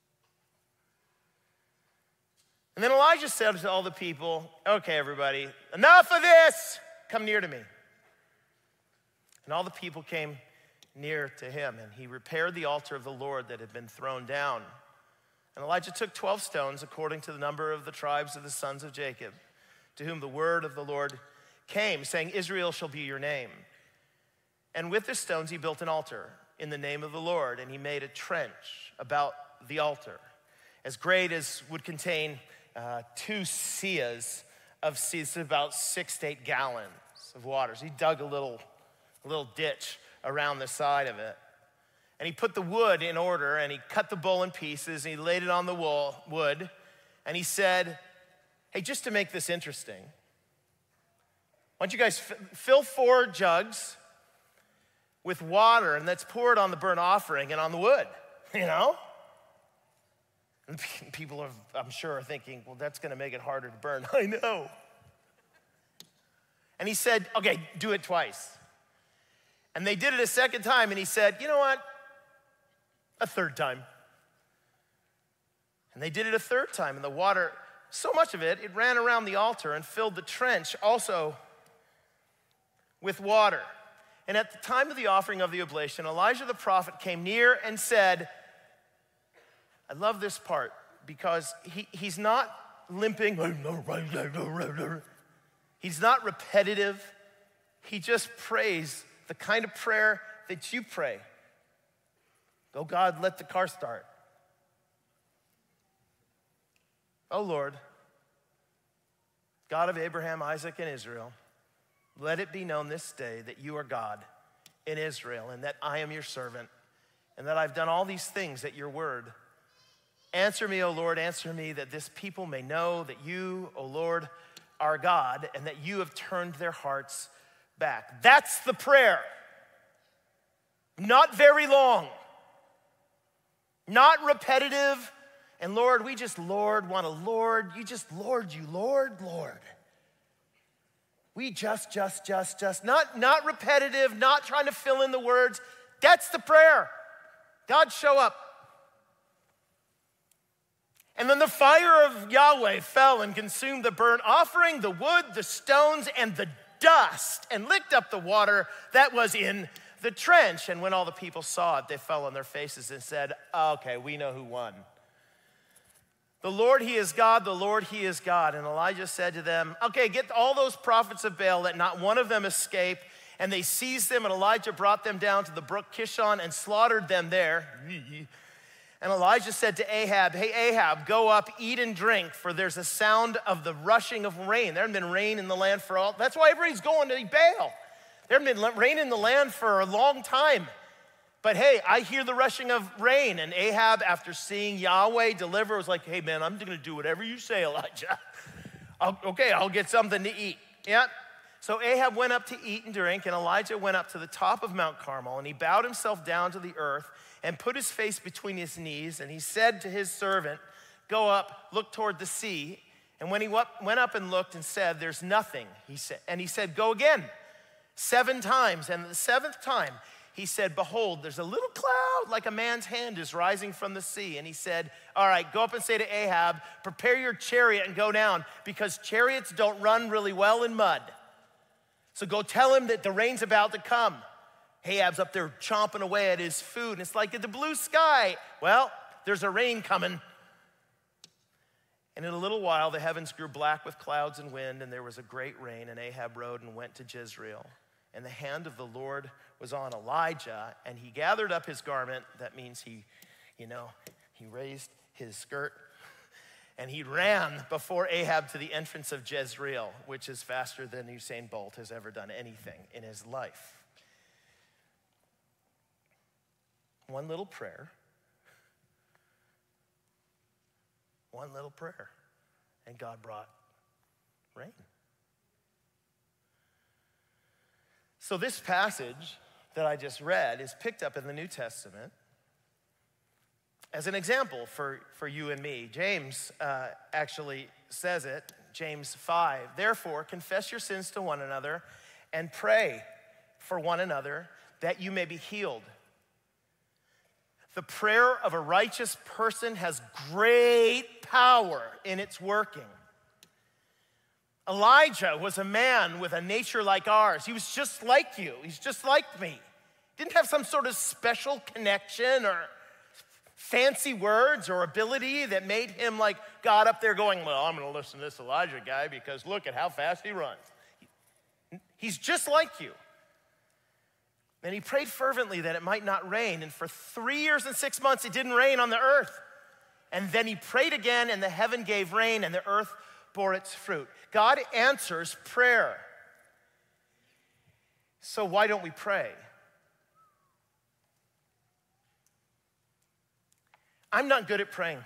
And then Elijah said to all the people, okay, everybody, enough of this. Come near to me. And all the people came near to him, and he repaired the altar of the Lord that had been thrown down. And Elijah took twelve stones according to the number of the tribes of the sons of Jacob, to whom the word of the Lord came, saying, Israel shall be your name. And with the stones he built an altar in the name of the Lord, and he made a trench about the altar, as great as would contain uh, two seahs of seahs, about six to eight gallons of water. So he dug a little, a little ditch around the side of it. And he put the wood in order, and he cut the bowl in pieces, and he laid it on the wall, wood, and he said, hey, just to make this interesting, why don't you guys f- fill four jugs with water, and let's pour it on the burnt offering and on the wood, you know? And people, are, I'm sure, are thinking, well, that's going to make it harder to burn. I know. And he said, okay, do it twice. And they did it a second time, and he said, you know what? A third time. And they did it a third time, and the water, so much of it, it ran around the altar and filled the trench also with water. And at the time of the offering of the oblation, Elijah the prophet came near and said, I love this part, because he, he's not limping. He's not repetitive. He just prays the kind of prayer that you pray. Oh God, let the car start. Oh Lord, God of Abraham, Isaac, and Israel, let it be known this day that you are God in Israel, and that I am your servant, and that I've done all these things at your word. Answer me, O Lord, answer me, that this people may know that you, O Lord, are God, and that you have turned their hearts back. That's the prayer. Not very long. Not repetitive. And Lord, we just, Lord, want to Lord. You just, Lord, you, Lord, Lord. We just, just, just, just. Not, not repetitive, not trying to fill in the words. That's the prayer. God, show up. And then the fire of Yahweh fell and consumed the burnt offering, the wood, the stones, and the dust, and licked up the water that was in the trench. And when all the people saw it, they fell on their faces and said, okay, we know who won. The Lord, he is God, the Lord, he is God. And Elijah said to them, okay, get all those prophets of Baal, let not one of them escape. And they seized them, and Elijah brought them down to the brook Kishon and slaughtered them there. And Elijah said to Ahab, hey, Ahab, go up, eat and drink, for there's a sound of the rushing of rain. There hadn't been rain in the land for all. That's why everybody's going to Baal. There hadn't been rain in the land for a long time. But hey, I hear the rushing of rain. And Ahab, after seeing Yahweh deliver, was like, hey man, I'm gonna do whatever you say, Elijah. I'll, okay, I'll get something to eat. Yeah. So Ahab went up to eat and drink, and Elijah went up to the top of Mount Carmel, and he bowed himself down to the earth and put his face between his knees, and he said to his servant, go up, look toward the sea. And when he went up and looked and said, there's nothing, he said, and he said, go again, seven times. And the seventh time, he said, behold, there's a little cloud like a man's hand is rising from the sea. And he said, all right, go up and say to Ahab, prepare your chariot and go down, because chariots don't run really well in mud. So go tell him that the rain's about to come. Ahab's up there chomping away at his food, and it's like in the blue sky. Well, there's a rain coming. And in a little while, the heavens grew black with clouds and wind, and there was a great rain, and Ahab rode and went to Jezreel. And the hand of the Lord was on Elijah, and he gathered up his garment. That means he, you know, he raised his skirt, and he ran before Ahab to the entrance of Jezreel, which is faster than Usain Bolt has ever done anything in his life. One little prayer. One little prayer, and God brought rain. So this passage that I just read is picked up in the New Testament as an example for, for you and me. James uh, actually says it, James five. Therefore, confess your sins to one another and pray for one another that you may be healed. The prayer of a righteous person has great power in its working. Elijah was a man with a nature like ours. He was just like you. He's just like me. Didn't have some sort of special connection or fancy words or ability that made him like God up there going, well, I'm going to listen to this Elijah guy because look at how fast he runs. He's just like you. And he prayed fervently that it might not rain. And for three years and six months, it didn't rain on the earth. And then he prayed again, and the heaven gave rain, and the earth bore its fruit. God answers prayer. So why don't we pray? I'm not good at praying.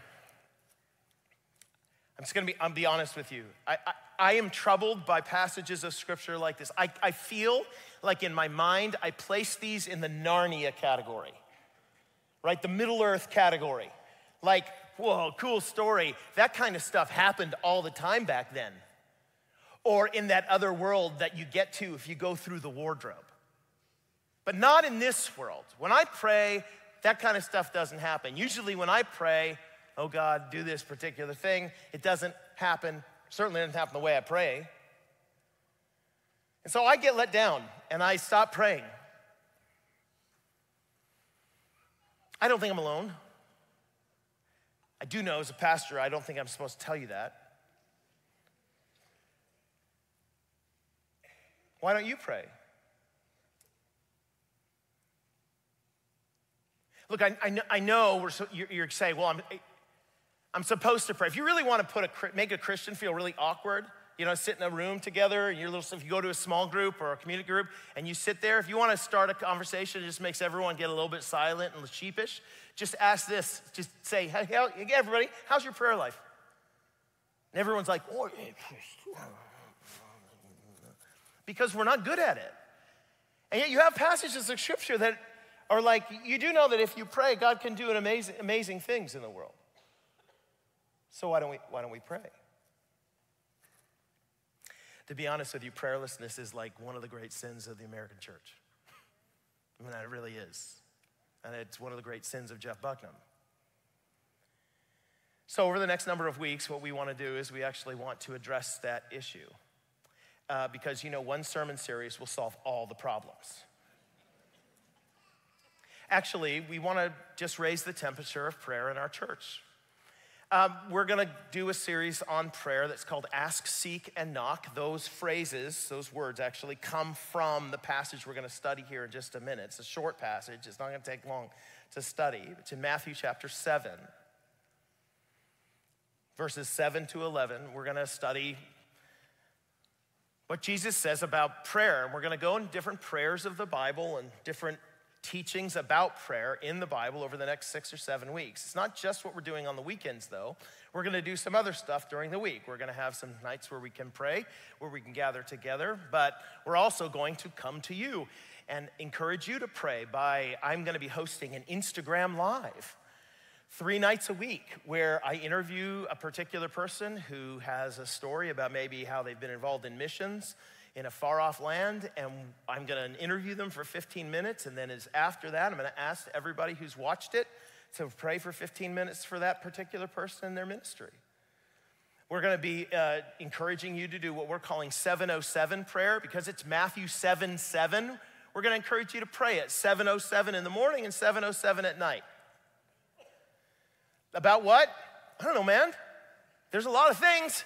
I'm just gonna be, I'll be honest with you. I, I, I am troubled by passages of scripture like this. I, I feel like in my mind, I place these in the Narnia category, right? The Middle Earth category. Like, whoa, cool story. That kind of stuff happened all the time back then. Or in that other world that you get to if you go through the wardrobe. But not in this world. When I pray, that kind of stuff doesn't happen. Usually when I pray, oh God, do this particular thing, it doesn't happen. Certainly doesn't happen the way I pray. And so I get let down and I stop praying. I don't think I'm alone. I do know as a pastor, I don't think I'm supposed to tell you that. Why don't you pray? Look, I, I know, I know we're so, you're, you're saying, well, I'm, I'm supposed to pray. If you really want to put a, make a Christian feel really awkward, you know, sit in a room together, and you're little, if you go to a small group or a community group and you sit there, if you want to start a conversation that just makes everyone get a little bit silent and sheepish, just ask this. Just say, hey, how, everybody, how's your prayer life? And everyone's like, oh, because we're not good at it. And yet you have passages of scripture that are like, you do know that if you pray, God can do an amazing, amazing things in the world. So why don't we, why don't we pray? To be honest with you, prayerlessness is like one of the great sins of the American church. I mean, it really is. And it's one of the great sins of Jeff Bucknam. So over the next number of weeks, what we want to do is we actually want to address that issue. Uh, because, you know, one sermon series will solve all the problems. Actually, we want to just raise the temperature of prayer in our church. Um, we're going to do a series on prayer that's called Ask, Seek, and Knock. Those phrases, those words actually come from the passage we're going to study here in just a minute. It's a short passage. It's not going to take long to study. It's in Matthew chapter seven, verses seven to eleven. We're going to study what Jesus says about prayer. And we're going to go in different prayers of the Bible and different teachings about prayer in the Bible over the next six or seven weeks. It's not just what we're doing on the weekends, though. We're going to do some other stuff during the week. We're going to have some nights where we can pray, where we can gather together, but we're also going to come to you and encourage you to pray by, I'm going to be hosting an Instagram Live three nights a week where I interview a particular person who has a story about maybe how they've been involved in missions in a far off land, and I'm gonna interview them for fifteen minutes, and then as after that, I'm gonna ask everybody who's watched it to pray for fifteen minutes for that particular person in their ministry. We're gonna be uh, encouraging you to do what we're calling seven oh seven prayer, because it's Matthew seven seven. We're gonna encourage you to pray at seven oh seven in the morning and seven oh seven at night. About what? I don't know, man. There's a lot of things.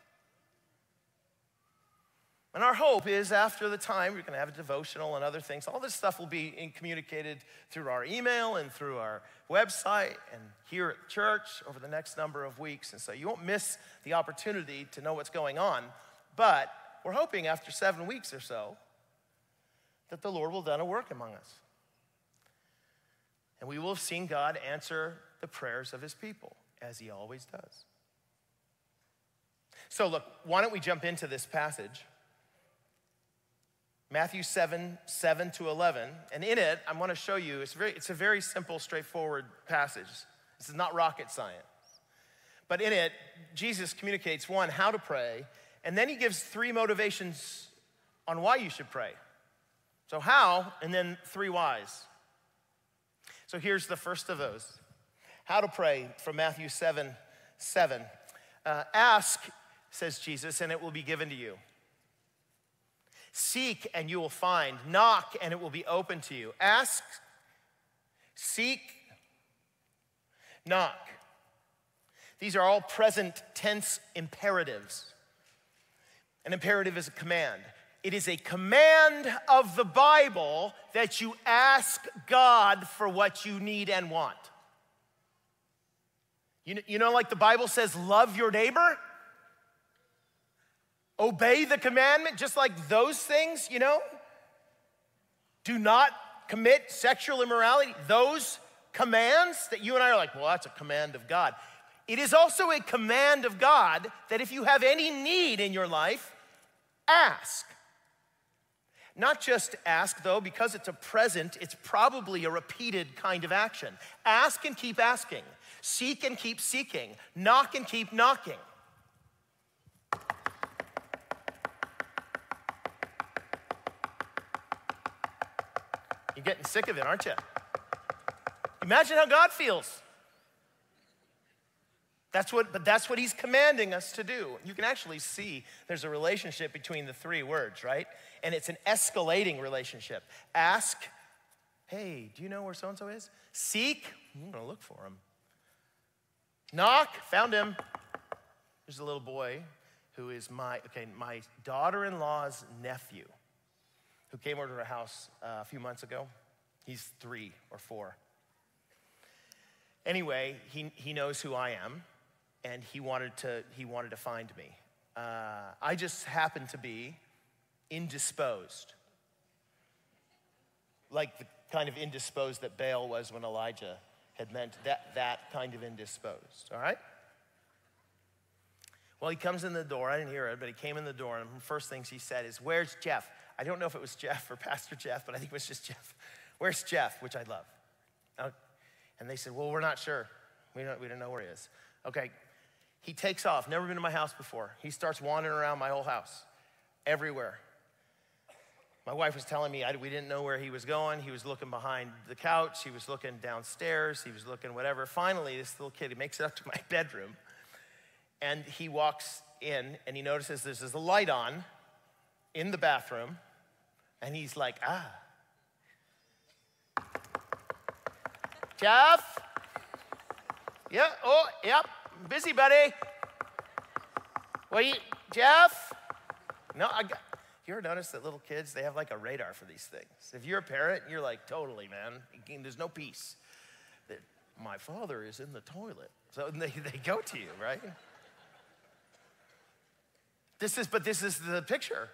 And our hope is after the time, we're gonna have a devotional and other things. All this stuff will be in communicated through our email and through our website and here at church over the next number of weeks. And so you won't miss the opportunity to know what's going on. But we're hoping after seven weeks or so that the Lord will have done a work among us. And we will have seen God answer the prayers of his people, as he always does. So look, why don't we jump into this passage? Matthew seven, seven to eleven, and in it, I want to show you, it's, very, it's a very simple, straightforward passage. This is not rocket science. But in it, Jesus communicates, one, how to pray, and then he gives three motivations on why you should pray. So how, and then three whys. So here's the first of those. How to pray from Matthew seven, seven. Uh, ask, says Jesus, and it will be given to you. Seek and you will find. Knock and it will be open to you. Ask, seek, knock. These are all present tense imperatives. An imperative is a command. It is a command of the Bible that you ask God for what you need and want. You know, you know, like the Bible says, love your neighbor? Obey the commandment, just like those things, you know? Do not commit sexual immorality. Those commands that you and I are like, well, that's a command of God. It is also a command of God that if you have any need in your life, ask. Not just ask, though, because it's a present, it's probably a repeated kind of action. Ask and keep asking. Seek and keep seeking. Knock and keep knocking. You're getting sick of it, aren't you? Imagine how God feels. That's what, but that's what he's commanding us to do. You can actually see there's a relationship between the three words, right? And it's an escalating relationship. Ask, hey, do you know where so-and-so is? Seek, I'm gonna look for him. Knock, found him. There's a little boy who is my, okay, my daughter-in-law's nephew, who came over to our house uh, a few months ago. He's three or four. Anyway, he, he knows who I am, and he wanted to, he wanted to find me. Uh, I just happened to be indisposed. Like the kind of indisposed that Baal was when Elijah had meant, that, that kind of indisposed, all right? Well, he comes in the door, I didn't hear it, but he came in the door, and the first things he said is, where's Jeff? I don't know if it was Jeff or Pastor Jeff, but I think it was just Jeff. Where's Jeff? Which I love. Uh, and they said, well, we're not sure. We don't, we don't know where he is. Okay, he takes off, never been to my house before. He starts wandering around my whole house, everywhere. My wife was telling me I, we didn't know where he was going. He was looking behind the couch. He was looking downstairs. He was looking whatever. Finally, this little kid, he makes it up to my bedroom, and he walks in, and he notices there's this light on in the bathroom, and he's like, ah. Jeff? Yeah, oh, yep, busy, buddy. What you, Jeff? No, I got, you ever notice that little kids, they have like a radar for these things? If you're a parent, you're like, totally, man, there's no peace. That my father is in the toilet. So they, they go to you, right? This is, but this is the picture.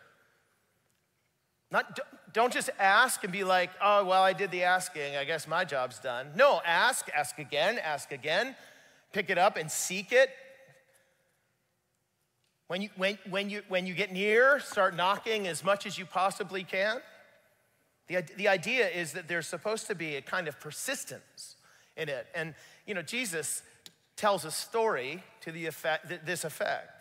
Not, don't just ask and be like, oh, well, I did the asking. I guess my job's done. No, ask, ask again, ask again. Pick it up and seek it. When you, when, when you, when you get near, start knocking as much as you possibly can. The, the idea is that there's supposed to be a kind of persistence in it. And, you know, Jesus tells a story to the effect, this effect.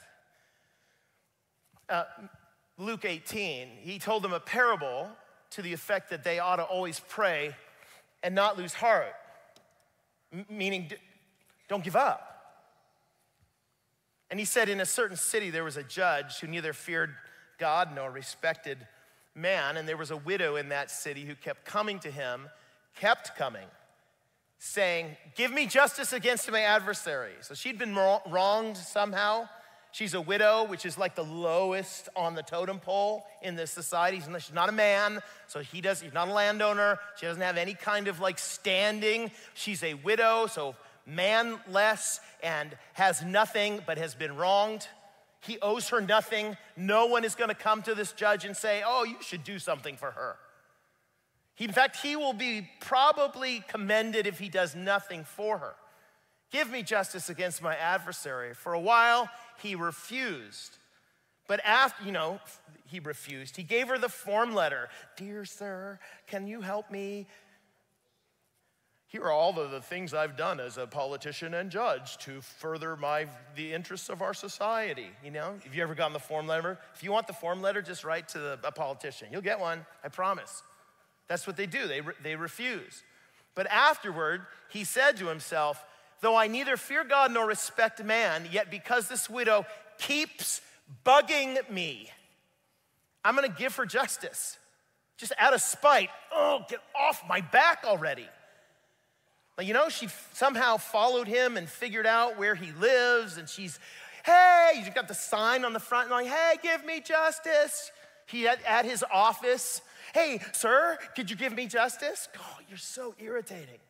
Uh, Luke eighteen, he told them a parable to the effect that they ought to always pray and not lose heart, M- meaning don't give up. And he said in a certain city there was a judge who neither feared God nor respected man, and there was a widow in that city who kept coming to him, kept coming, saying, give me justice against my adversary. So she'd been wronged somehow. She's a widow, which is like the lowest on the totem pole in this society. She's not a man, so he does, he's not a landowner. She doesn't have any kind of like standing. She's a widow, so manless and has nothing but has been wronged. He owes her nothing. No one is gonna come to this judge and say, oh, you should do something for her. He, in fact, he will be probably commended if he does nothing for her. Give me justice against my adversary. For a while, he refused. But after, you know, he refused. He gave her the form letter. Dear sir, can you help me? Here are all of the things I've done as a politician and judge to further my the interests of our society. You know, have you ever gotten the form letter? If you want the form letter, just write to the, a politician. You'll get one, I promise. That's what they do, they, re, they refuse. But afterward, he said to himself, though I neither fear God nor respect man, yet because this widow keeps bugging me, I'm gonna give her justice. Just out of spite. Oh, get off my back already. Like, you know, she somehow followed him and figured out where he lives, and she's, hey, you got the sign on the front like, hey, give me justice. He had at his office, hey, sir, could you give me justice? Oh, you're so irritating.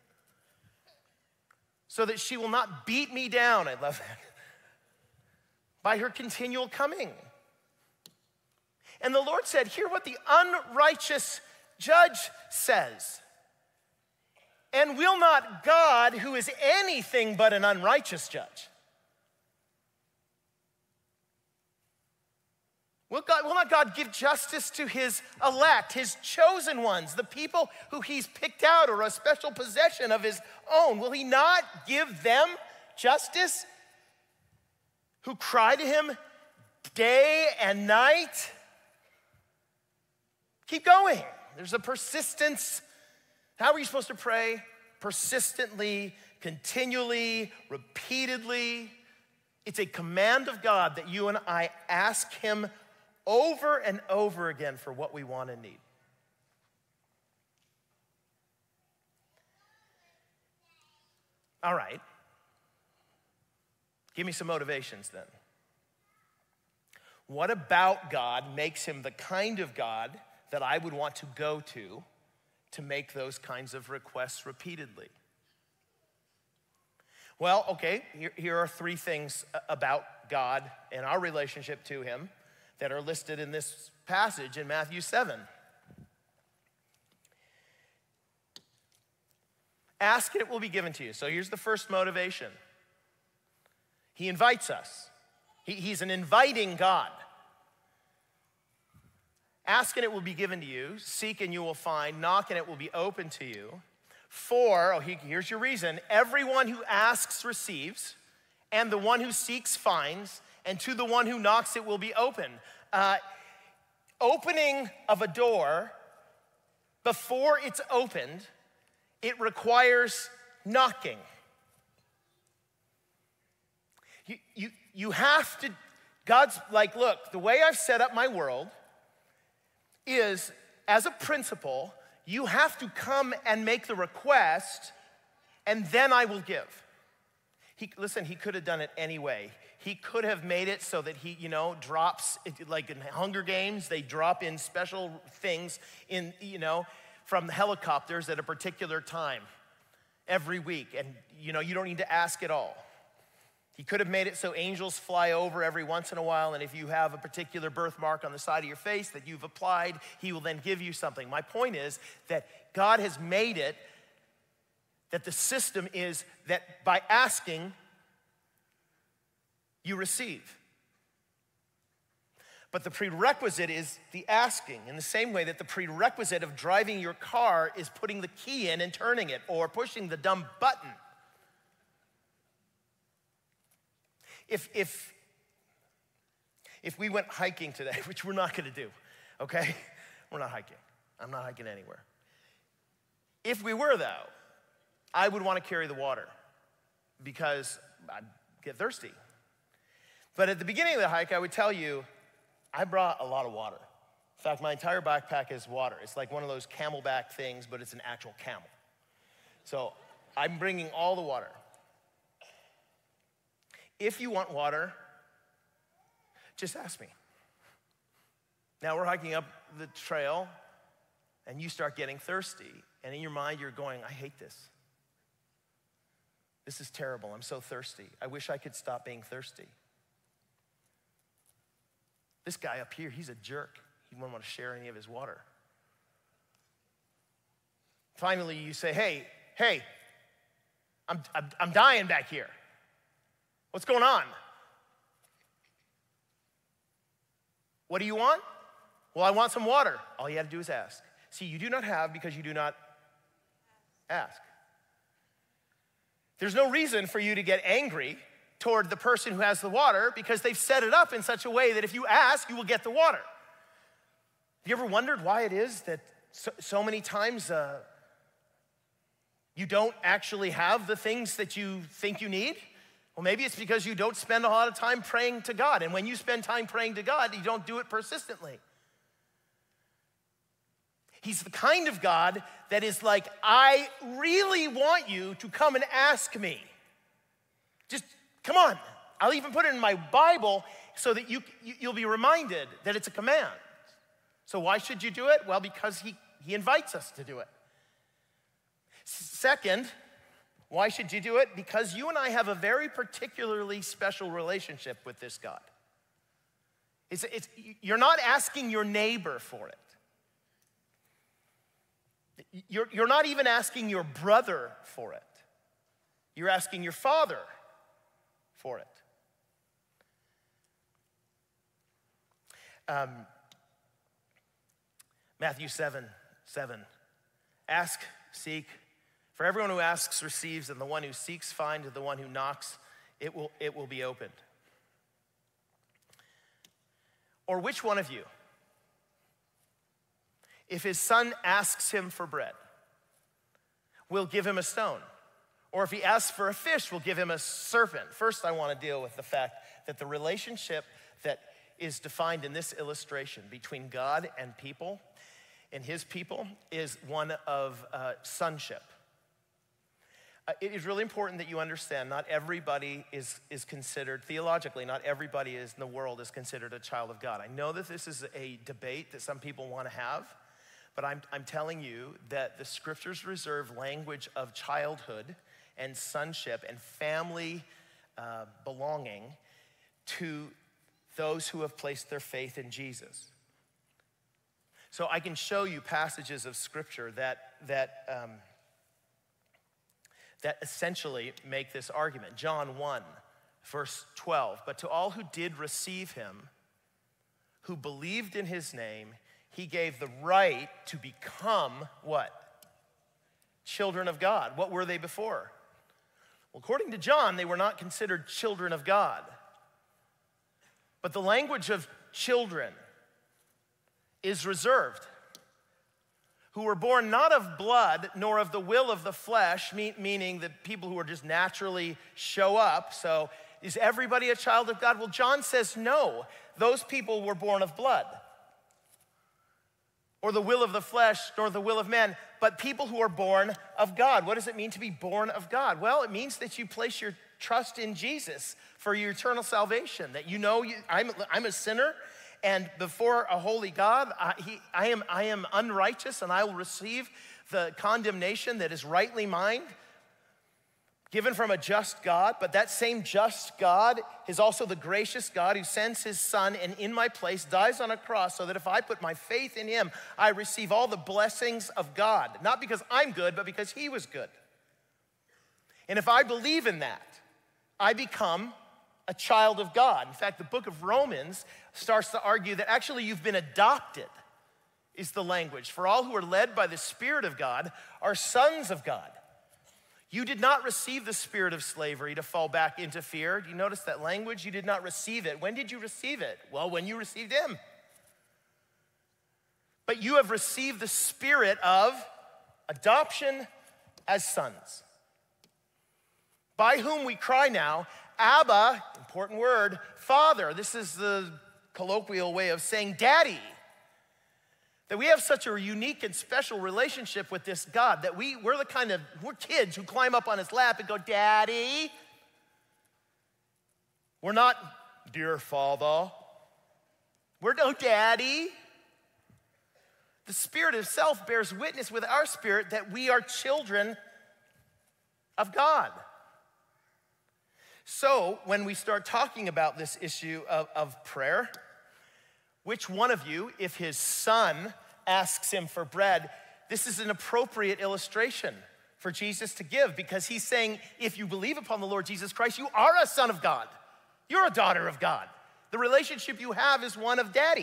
So that she will not beat me down, I love that, by her continual coming. And the Lord said, hear what the unrighteous judge says. And will not God, who is anything but an unrighteous judge, will, God, will not God give justice to his elect, his chosen ones, the people who he's picked out or a special possession of his own? Will he not give them justice who cry to him day and night? Keep going. There's a persistence. How are you supposed to pray? Persistently, continually, repeatedly. It's a command of God that you and I ask him over and over again for what we want and need. All right. Give me some motivations then. What about God makes him the kind of God that I would want to go to to make those kinds of requests repeatedly? Well, okay, here, here are three things about God and our relationship to him that are listed in this passage in Matthew seven. Ask and it will be given to you. So here's the first motivation. He invites us. He, he's an inviting God. Ask and it will be given to you. Seek and you will find. Knock and it will be open to you. For, oh, here's your reason. Everyone who asks receives, and the one who seeks finds, and to the one who knocks it will be open. Uh, opening of a door, before it's opened, it requires knocking. You, you, you have to, God's like, look, the way I've set up my world is, as a principle, you have to come and make the request, and then I will give. He, listen, he could have done it anyway. He could have made it so that he, you know, drops, like in Hunger Games, they drop in special things in, you know, from helicopters at a particular time every week. And, you know, you don't need to ask at all. He could have made it so angels fly over every once in a while, and if you have a particular birthmark on the side of your face that you've applied, he will then give you something. My point is that God has made it that the system is that by asking, you receive. But the prerequisite is the asking, in the same way that the prerequisite of driving your car is putting the key in and turning it, or pushing the dumb button. If, if, if we went hiking today, which we're not gonna do, okay? We're not hiking. I'm not hiking anywhere. If we were, though, I would want to carry the water because I'd get thirsty. But at the beginning of the hike, I would tell you, I brought a lot of water. In fact, my entire backpack is water. It's like one of those camelback things, but it's an actual camel. So I'm bringing all the water. If you want water, just ask me. Now we're hiking up the trail, and you start getting thirsty, and in your mind you're going, I hate this. This is terrible, I'm so thirsty. I wish I could stop being thirsty. This guy up here, he's a jerk. He wouldn't want to share any of his water. Finally, you say, hey, hey, I'm, I'm, I'm dying back here. What's going on? What do you want? Well, I want some water. All you had to do is ask. See, you do not have because you do not ask. There's no reason for you to get angry toward the person who has the water because they've set it up in such a way that if you ask, you will get the water. Have you ever wondered why it is that so, so many times uh, you don't actually have the things that you think you need? Well, maybe it's because you don't spend a lot of time praying to God. And when you spend time praying to God, you don't do it persistently. He's the kind of God that is like, I really want you to come and ask me. Just come on. I'll even put it in my Bible so that you, you'll be reminded that it's a command. So why should you do it? Well, because he, he invites us to do it. Second, why should you do it? Because you and I have a very particularly special relationship with this God. It's, it's, you're not asking your neighbor for it. You're, you're not even asking your brother for it. You're asking your Father for it. Um, Matthew seven, seven. Ask, seek. For everyone who asks receives, and the one who seeks finds, and the one who knocks, it will, it will be opened. Or which one of you, if his son asks him for bread, will give him a stone? Or if he asks for a fish, will give him a serpent? First, I want to deal with the fact that the relationship that is defined in this illustration between God and people, and his people, is one of uh, sonship. Uh, it is really important that you understand not everybody is, is considered, theologically, not everybody is in the world is considered a child of God. I know that this is a debate that some people want to have, but I'm, I'm telling you that the scriptures reserve language of childhood and sonship and family uh, belonging to those who have placed their faith in Jesus. So I can show you passages of scripture that, that, um, that essentially make this argument. John one, verse twelve, but to all who did receive him, who believed in his name, he gave the right to become what? Children of God. What were they before? Well, according to John, they were not considered children of God. But the language of children is reserved. Who were born not of blood, nor of the will of the flesh, meaning the people who are just naturally show up. So is everybody a child of God? Well, John says no. Those people were born of blood, or the will of the flesh, nor the will of man, but people who are born of God. What does it mean to be born of God? Well, it means that you place your trust in Jesus for your eternal salvation, that you know you, I'm, I'm a sinner, and before a holy God, I, he, I, am, I am unrighteous, and I will receive the condemnation that is rightly mine, given from a just God. But that same just God is also the gracious God who sends his son and in my place dies on a cross so that if I put my faith in him, I receive all the blessings of God. Not because I'm good, but because he was good. And if I believe in that, I become a child of God. In fact, the book of Romans starts to argue that actually you've been adopted, is the language. For all who are led by the Spirit of God are sons of God. You did not receive the spirit of slavery to fall back into fear. Do you notice that language? You did not receive it. When did you receive it? Well, when you received him. But you have received the spirit of adoption as sons, by whom we cry now, Abba, important word, Father. This is the colloquial way of saying daddy. That we have such a unique and special relationship with this God that we, we're the kind of, we're kids who climb up on his lap and go, Daddy. We're not, dear Father. We're no daddy. The Spirit itself bears witness with our spirit that we are children of God. So when we start talking about this issue of, of prayer, which one of you, if his son asks him for bread, this is an appropriate illustration for Jesus to give, because he's saying, if you believe upon the Lord Jesus Christ, you are a son of God. You're a daughter of God. The relationship you have is one of daddy.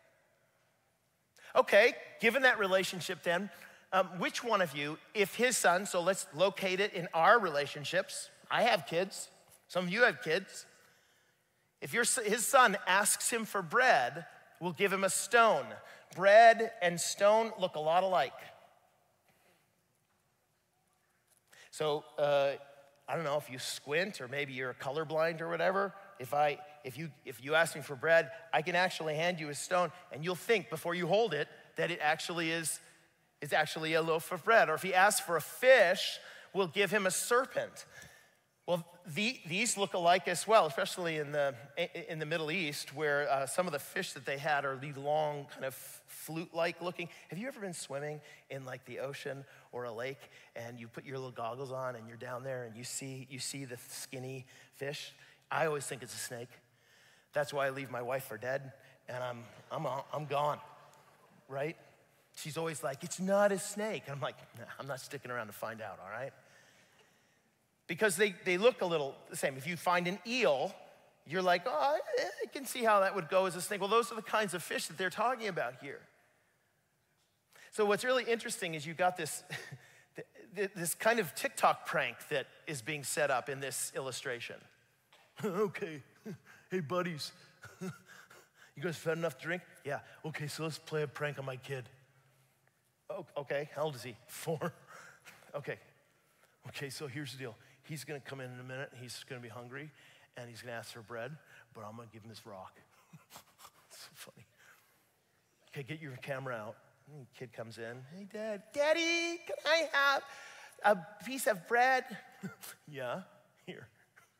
Okay, given that relationship then, um, which one of you, if his son, so let's locate it in our relationships. I have kids. Some of you have kids. If your, his son asks him for bread, we'll give him a stone. Bread and stone look a lot alike. So uh, I don't know if you squint or maybe you're colorblind or whatever. If I, if you, if you ask me for bread, I can actually hand you a stone, and you'll think before you hold it that it actually is, is actually a loaf of bread. Or if he asks for a fish, we'll give him a serpent. Well, the, these look alike as well, especially in the, in the Middle East, where uh, some of the fish that they had are these long, kind of flute-like looking. Have you ever been swimming in like the ocean or a lake, and you put your little goggles on and you're down there and you see, you see the skinny fish? I always think it's a snake. That's why I leave my wife for dead, and I'm, I'm, I'm gone, right? She's always like, it's not a snake. And I'm like, nah, I'm not sticking around to find out, all right? Because they, they look a little the same. If you find an eel, you're like, oh, I can see how that would go as a snake. Well, those are the kinds of fish that they're talking about here. So what's really interesting is you got this, this kind of TikTok prank that is being set up in this illustration. Okay, hey buddies, you guys fed enough to drink? Yeah, okay, so let's play a prank on my kid. Oh, okay, how old is he? Four. Okay, okay, so here's the deal. He's gonna come in in a minute, he's gonna be hungry, and he's gonna ask for bread, but I'm gonna give him this rock. It's so funny. Okay, get your camera out. And the kid comes in, hey dad, daddy, can I have a piece of bread? Yeah, here.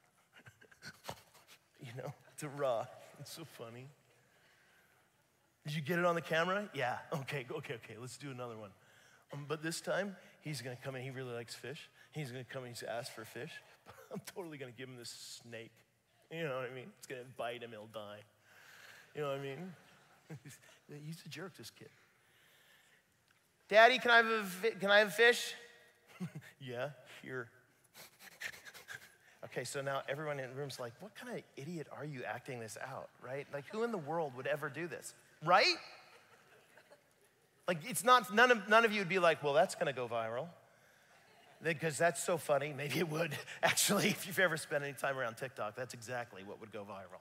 You know, it's a rock. It's so funny. Did you get it on the camera? Yeah, okay, okay, okay, let's do another one. Um, but this time, he's gonna come in, he really likes fish. He's gonna come in, he's asked for fish. But I'm totally gonna give him this snake. You know what I mean? It's gonna bite him, he'll die. You know what I mean? he's, he's a jerk, this kid. Daddy, can I have a, can I have fish? Yeah, here. Okay, so now everyone in the room's like, what kind of idiot are you acting this out, right? Like, who in the world would ever do this, right? Like, it's not, none of, none of you would be like, well, that's gonna go viral. Because that's so funny. Maybe it would, actually, if you've ever spent any time around TikTok, that's exactly what would go viral.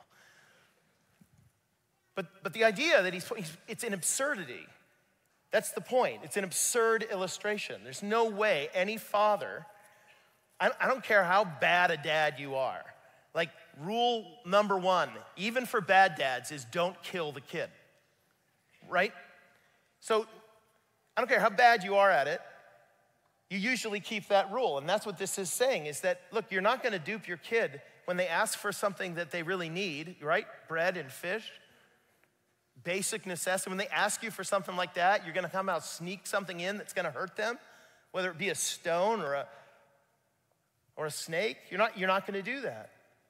But, but the idea that he's, he's, it's an absurdity. That's the point. It's an absurd illustration. There's no way any father, I, I don't care how bad a dad you are. Like, rule number one, even for bad dads, is don't kill the kid, right? So, I don't care how bad you are at it, you usually keep that rule. And that's what this is saying, is that, look, you're not gonna dupe your kid when they ask for something that they really need, right? Bread and fish, basic necessity. When they ask you for something like that, you're gonna come out, sneak something in that's gonna hurt them, whether it be a stone or a, or a snake. You're not, you're not gonna do that.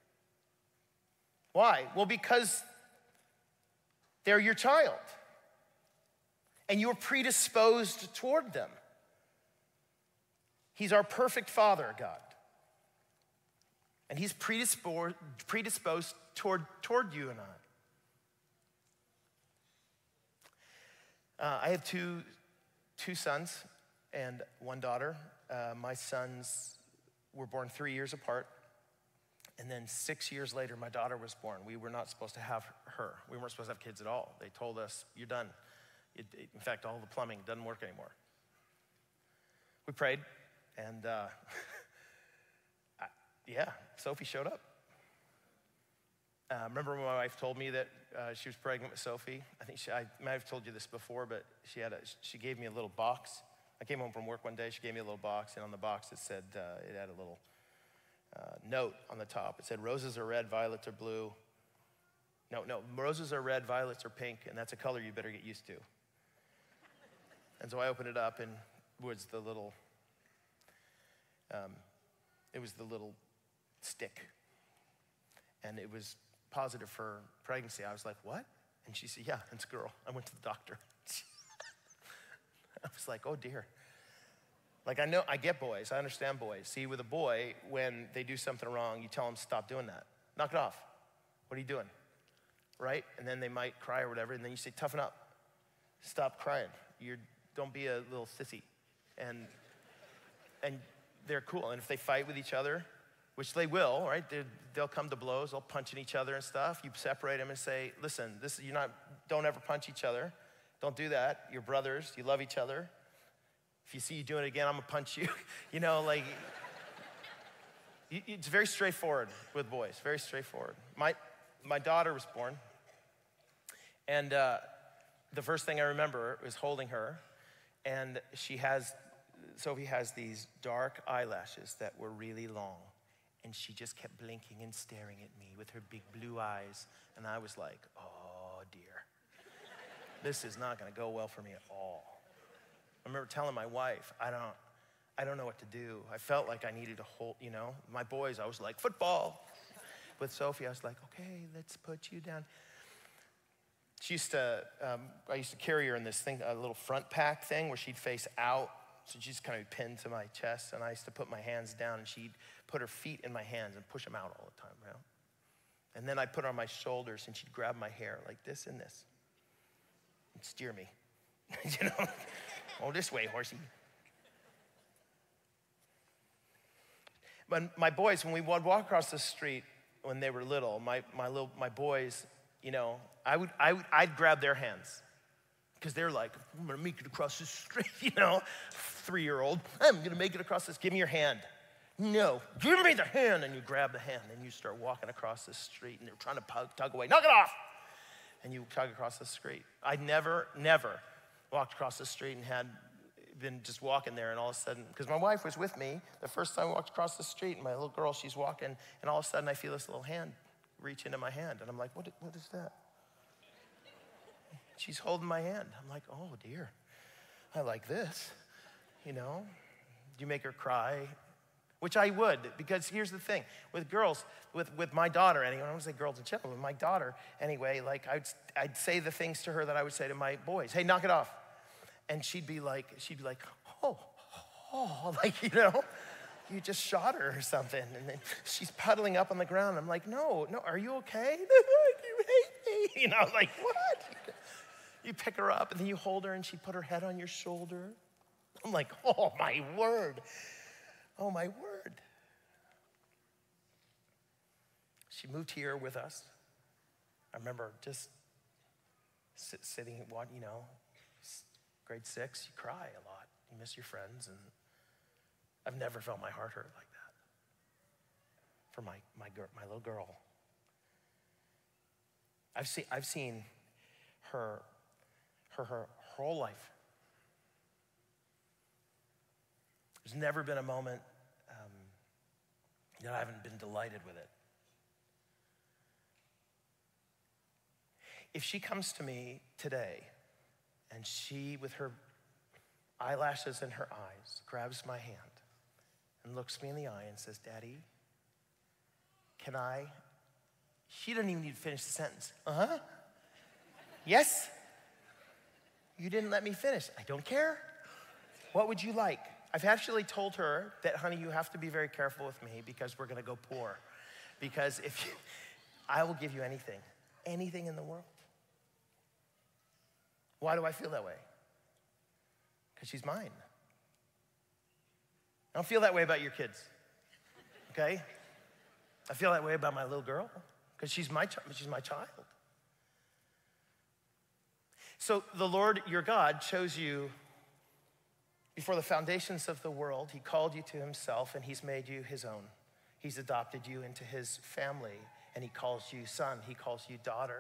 Why? Well, because they're your child. And you're predisposed toward them. He's our perfect Father, God. And he's predisposed, predisposed toward, toward you and I. Uh, I have two, two sons and one daughter. Uh, my sons were born three years apart. And then six years later, my daughter was born. We were not supposed to have her. We weren't supposed to have kids at all. They told us, you're done. It, it, in fact, all the plumbing doesn't work anymore. We prayed, and uh, I, yeah, Sophie showed up. Uh, remember when my wife told me that uh, she was pregnant with Sophie? I think she, I might have told you this before, but she had a, she gave me a little box. I came home from work one day, she gave me a little box, and on the box it said, uh, it had a little uh, note on the top. It said, roses are red, violets are blue. No, no, roses are red, violets are pink, and that's a color you better get used to. And so I opened it up, and was the little, um, it was the little stick. And it was positive for pregnancy. I was like, what? And she said, yeah, it's a girl. I went to the doctor. I was like, oh dear. Like I know, I get boys, I understand boys. See, with a boy, when they do something wrong, you tell them stop doing that. Knock it off. What are you doing? Right? And then they might cry or whatever, and then you say, toughen up. Stop crying. You're, don't be a little sissy. And, and they're cool. And if they fight with each other, which they will, right? They're, they'll come to blows, they'll punching each other and stuff. You separate them and say, listen, this you're not, don't ever punch each other. Don't do that. You're brothers, you love each other. If you see you doing it again, I'm gonna punch you. You know, like, it's very straightforward with boys, very straightforward. My, my daughter was born, and uh, the first thing I remember was holding her, and she has, Sophie has these dark eyelashes that were really long, and she just kept blinking and staring at me with her big blue eyes, and I was like, oh dear. This is not gonna go well for me at all. I remember telling my wife, I don't, I don't know what to do. I felt like I needed to hold, you know, my boys, I was like, football. With Sophie, I was like, okay, let's put you down. She used to, um, I used to carry her in this thing, a little front pack thing where she'd face out. So she'd just kind of be pinned to my chest, and I used to put my hands down, and she'd put her feet in my hands and push them out all the time, you know? And then I'd put her on my shoulders, and she'd grab my hair like this and this and steer me, you know? Oh, this way, horsey. But my boys, when we would walk across the street when they were little, my, my, little, my boys, you know, I would, I would, I'd grab their hands because they're like, I'm gonna make it across the street, you know? Three-year-old, I'm gonna make it across this, give me your hand. No, give me the hand, and you grab the hand, and you start walking across the street, and they're trying to tug, tug away, knock it off, and you tug across the street. I never, never walked across the street and had been just walking there, and all of a sudden, because my wife was with me, the first time I walked across the street, and my little girl, she's walking, and all of a sudden I feel this little hand reach into my hand, and I'm like, what, what is that? She's holding my hand. I'm like, oh dear, I like this, you know? Do you make her cry? Which I would, because here's the thing, with girls, with, with my daughter anyway, I don't want to say girls in general, with my daughter anyway, like I'd, I'd say the things to her that I would say to my boys, hey, knock it off. And she'd be like, she'd be like, oh, oh, like, you know, you just shot her or something. And then she's puddling up on the ground. I'm like, no, no, are you okay? You hate me. You know, like, what? You pick her up and then you hold her and she put her head on your shoulder. I'm like, oh my word. Oh my word. She moved here with us. I remember just sit, sitting, you know, grade six, you cry a lot. You miss your friends, and I've never felt my heart hurt like that for my my girl, my little girl. I've seen I've seen her her her whole life. There's never been a moment um, that I haven't been delighted with it. If she comes to me today, and she, with her eyelashes in her eyes, grabs my hand and looks me in the eye and says, Daddy, can I? She doesn't even need to finish the sentence. Uh-huh. Yes? You didn't let me finish. I don't care. What would you like? I've actually told her that, honey, you have to be very careful with me because we're gonna go poor. Because if you, I will give you anything, anything in the world. Why do I feel that way? Because she's mine. I don't feel that way about your kids, okay? I feel that way about my little girl because she's my, she's my child. So the Lord your God chose you before the foundations of the world. He called you to himself and he's made you his own. He's adopted you into his family and he calls you son, he calls you daughter.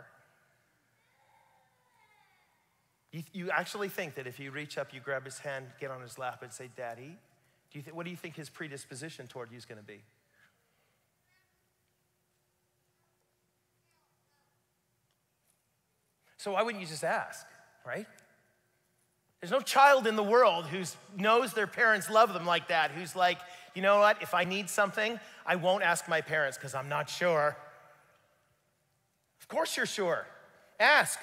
You, you actually think that if you reach up, you grab his hand, get on his lap and say, Daddy, do you th- what do you think his predisposition toward you is gonna be? So why wouldn't you just ask, right? There's no child in the world who knows their parents love them like that, who's like, you know what, if I need something, I won't ask my parents because I'm not sure. Of course you're sure. Ask.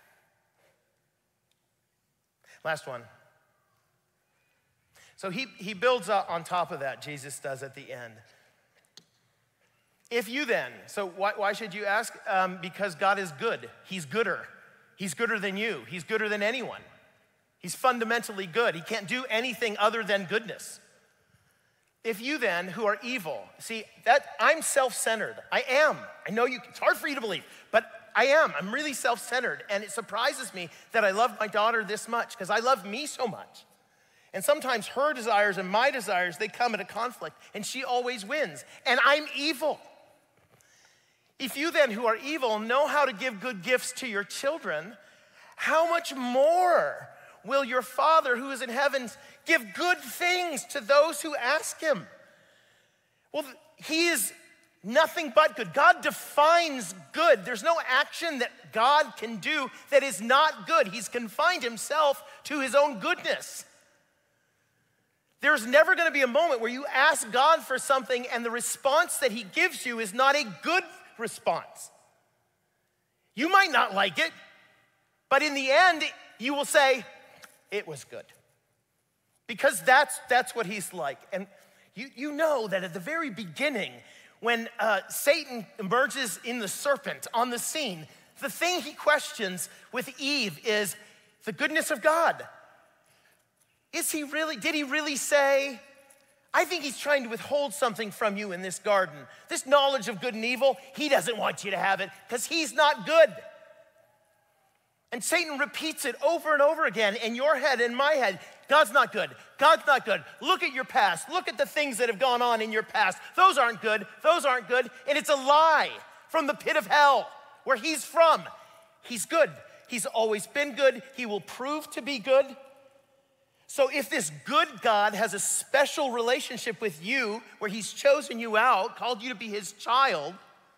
Last one. So he, he builds up on top of that, Jesus does at the end. If you then, so why, why should you ask? Um, because God is good. He's gooder. He's gooder than you. He's gooder than anyone. He's fundamentally good. He can't do anything other than goodness. If you then, who are evil, see, that I'm self-centered. I am. I know you, it's hard for you to believe, but I am. I'm really self-centered, and it surprises me that I love my daughter this much because I love me so much. And sometimes her desires and my desires, they come at a conflict, and she always wins, and I'm evil. If you then, who are evil, know how to give good gifts to your children, how much more will your Father who is in heaven give good things to those who ask him? Well, he is nothing but good. God defines good. There's no action that God can do that is not good. He's confined himself to his own goodness. There's never gonna be a moment where you ask God for something and the response that he gives you is not a good response. You might not like it, but in the end, you will say, it was good. Because that's, that's what he's like. And you, you know that at the very beginning, when uh, Satan emerges in the serpent on the scene, the thing he questions with Eve is the goodness of God. Is he really, did he really say, I think he's trying to withhold something from you in this garden. This knowledge of good and evil, he doesn't want you to have it because he's not good. And Satan repeats it over and over again in your head, in my head. God's not good. God's not good. Look at your past. Look at the things that have gone on in your past. Those aren't good. Those aren't good. And it's a lie from the pit of hell where he's from. He's good. He's always been good. He will prove to be good. So if this good God has a special relationship with you where he's chosen you out, called you to be his child,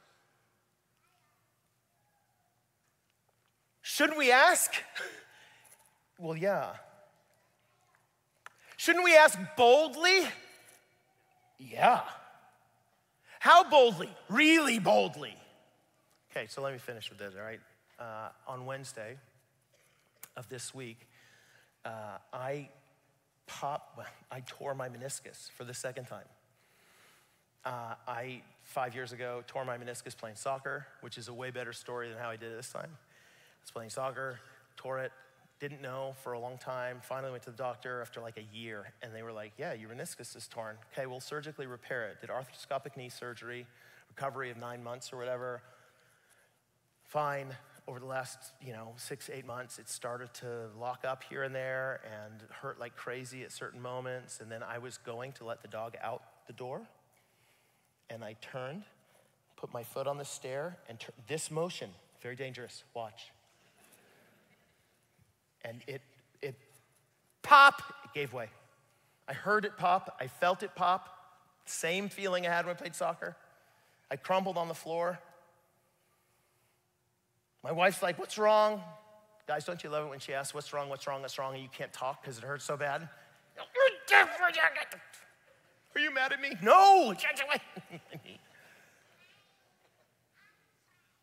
shouldn't we ask? Well, yeah. Shouldn't we ask boldly? Yeah. How boldly? Really boldly. Okay, so let me finish with this, all right? Uh, on Wednesday of this week, uh, I pop, I tore my meniscus for the second time. Uh, I, five years ago, tore my meniscus playing soccer, which is a way better story than how I did it this time. I was playing soccer, tore it, didn't know for a long time, finally went to the doctor after like a year, and they were like, yeah, your meniscus is torn. Okay, we'll surgically repair it. Did arthroscopic knee surgery, recovery of nine months or whatever. Fine. Over the last, you know, six, eight months, it started to lock up here and there and hurt like crazy at certain moments. And then I was going to let the dog out the door. And I turned, put my foot on the stair, and tur- this motion, very dangerous, watch. And it, it, pop, it gave way. I heard it pop, I felt it pop. Same feeling I had when I played soccer. I crumbled on the floor. My wife's like, what's wrong? Guys, don't you love it when she asks, what's wrong, what's wrong, what's wrong, and you can't talk because it hurts so bad? Are you mad at me? No!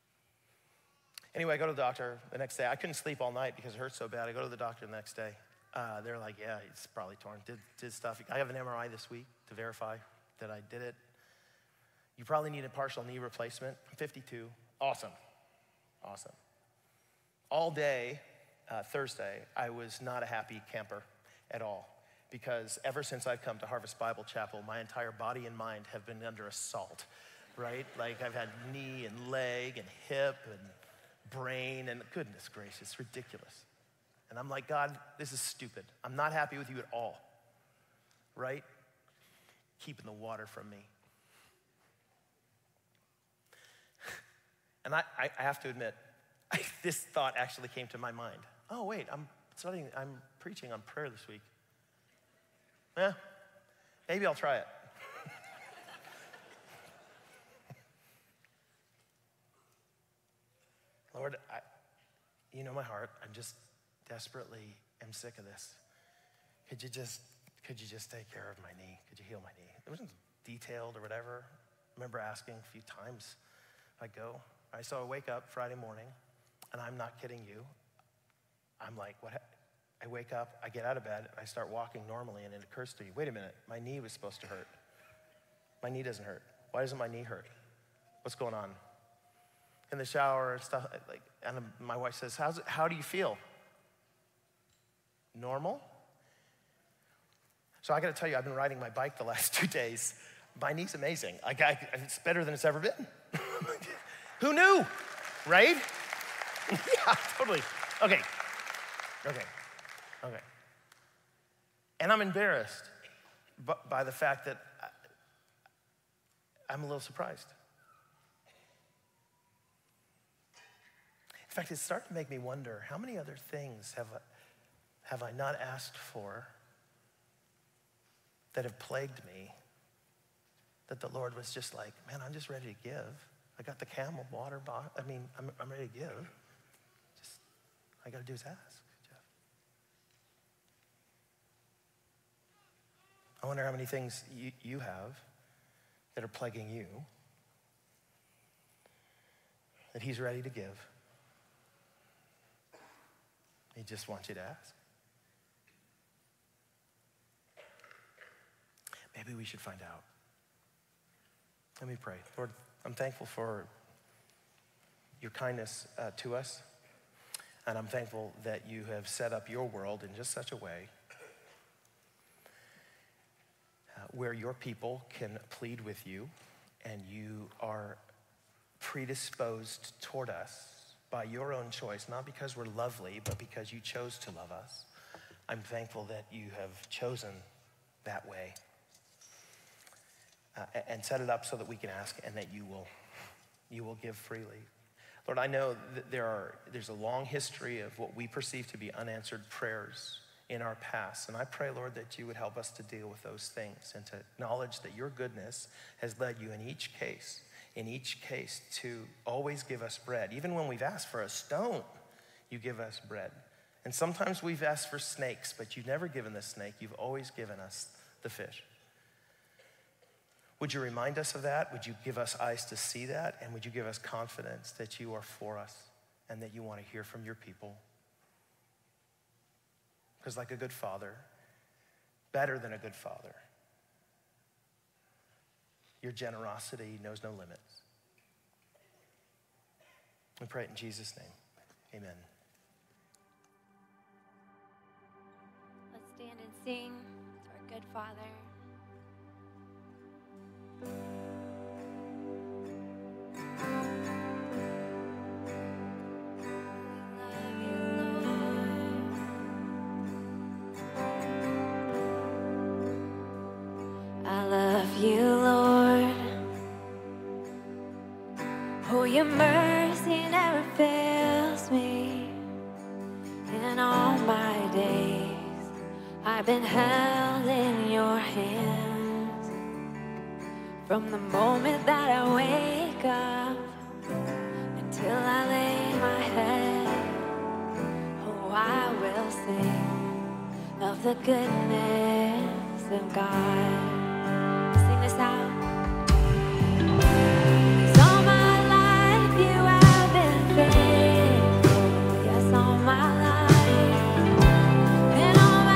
Anyway, I go to the doctor the next day. I couldn't sleep all night because it hurt so bad. I go to the doctor the next day. Uh, they're like, yeah, it's probably torn. Did, did stuff. I have an M R I this week to verify that I did it. You probably need a partial knee replacement. I'm fifty-two. Awesome. Awesome. All day, uh, Thursday, I was not a happy camper at all, because ever since I've come to Harvest Bible Chapel, my entire body and mind have been under assault, right? Like I've had knee and leg and hip and brain, and goodness gracious, it's ridiculous. And I'm like, God, this is stupid. I'm not happy with you at all, right? Keeping the water from me. And I, I, I have to admit, I, this thought actually came to my mind. Oh, wait, I'm studying, I'm preaching on prayer this week. Eh, maybe I'll try it. Lord, I, you know my heart. I'm just desperately am sick of this. Could you just, could you just take care of my knee? Could you heal my knee? It wasn't detailed or whatever. I remember asking a few times. I go, I so I wake up Friday morning, and I'm not kidding you. I'm like, what? I wake up, I get out of bed, I start walking normally, and it occurs to you, wait a minute, my knee was supposed to hurt. My knee doesn't hurt. Why doesn't my knee hurt? What's going on? In the shower, stuff like, and my wife says, How's it, how do you feel? Normal? So I gotta tell you, I've been riding my bike the last two days. My knee's amazing. I, I, it's better than it's ever been. Who knew, right? Yeah, totally. Okay, okay, okay. And I'm embarrassed by the fact that I'm a little surprised. In fact, it started to make me wonder, how many other things have, have I not asked for that have plagued me, that the Lord was just like, man, I'm just ready to give. I got the camel water bottle. I mean, I'm, I'm ready to give. Just, all I got to do is ask, Jeff. I wonder how many things you, you have that are plaguing you that he's ready to give. He just wants you to ask. Maybe we should find out. Let me pray. Lord, I'm thankful for your kindness uh, to us. And I'm thankful that you have set up your world in just such a way uh, where your people can plead with you, and you are predisposed toward us by your own choice, not because we're lovely, but because you chose to love us. I'm thankful that you have chosen that way uh, and set it up so that we can ask, and that you will, you will give freely. Lord, I know that there are, there's a long history of what we perceive to be unanswered prayers in our past. And I pray, Lord, that you would help us to deal with those things and to acknowledge that your goodness has led you in each case, in each case to always give us bread. Even when we've asked for a stone, you give us bread. And sometimes we've asked for snakes, but you've never given the snake. You've always given us the fish. Would you remind us of that? Would you give us eyes to see that? And would you give us confidence that you are for us and that you want to hear from your people? Because like a good father, better than a good father, your generosity knows no limits. We pray it in Jesus' name. Amen. Let's stand and sing to our good Father. I love you, Lord. Oh, your mercy never fails me. In all my days, I've been held in your hands. From the moment that I wake up until I lay my head, oh, I will sing of the goodness of God. Sing this out. All my life, and all my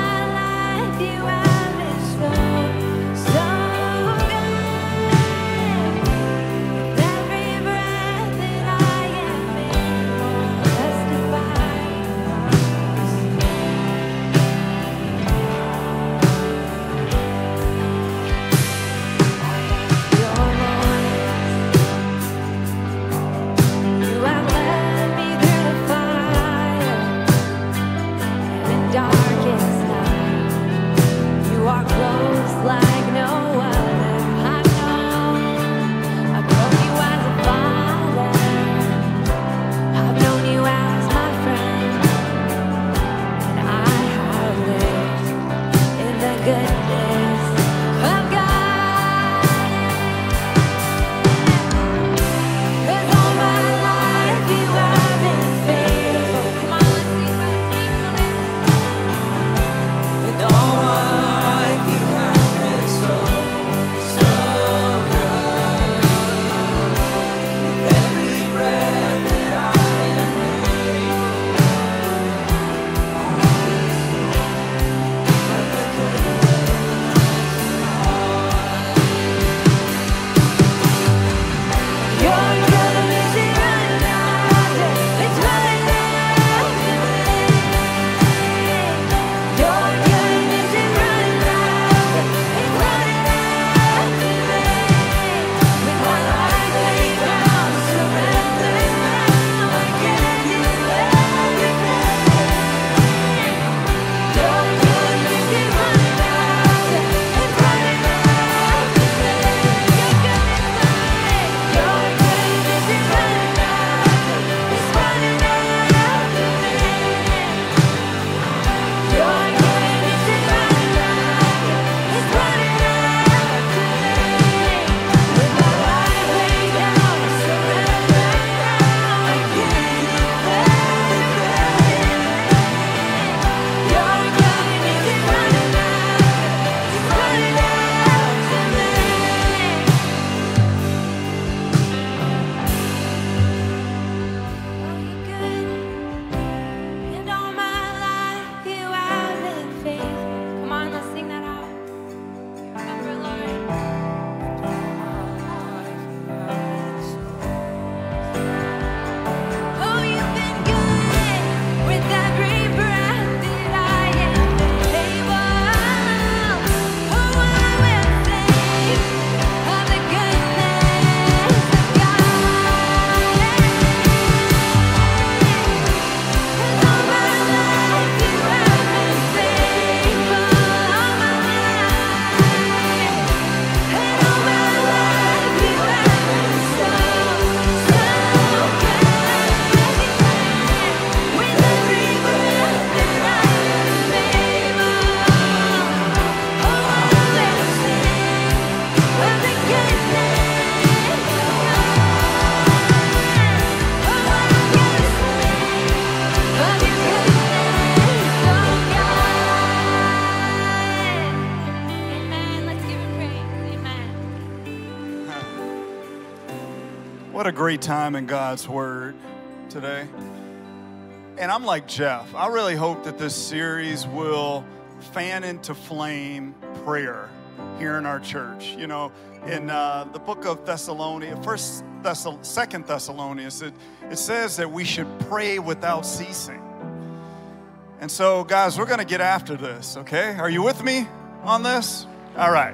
What a great time in God's Word today. And I'm like Jeff. I really hope that this series will fan into flame prayer here in our church. You know, in uh, the book of Thessalonians, First Thessal- Second Thessalonians, it, it says that we should pray without ceasing. And so, guys, we're going to get after this, okay? Are you with me on this? All right.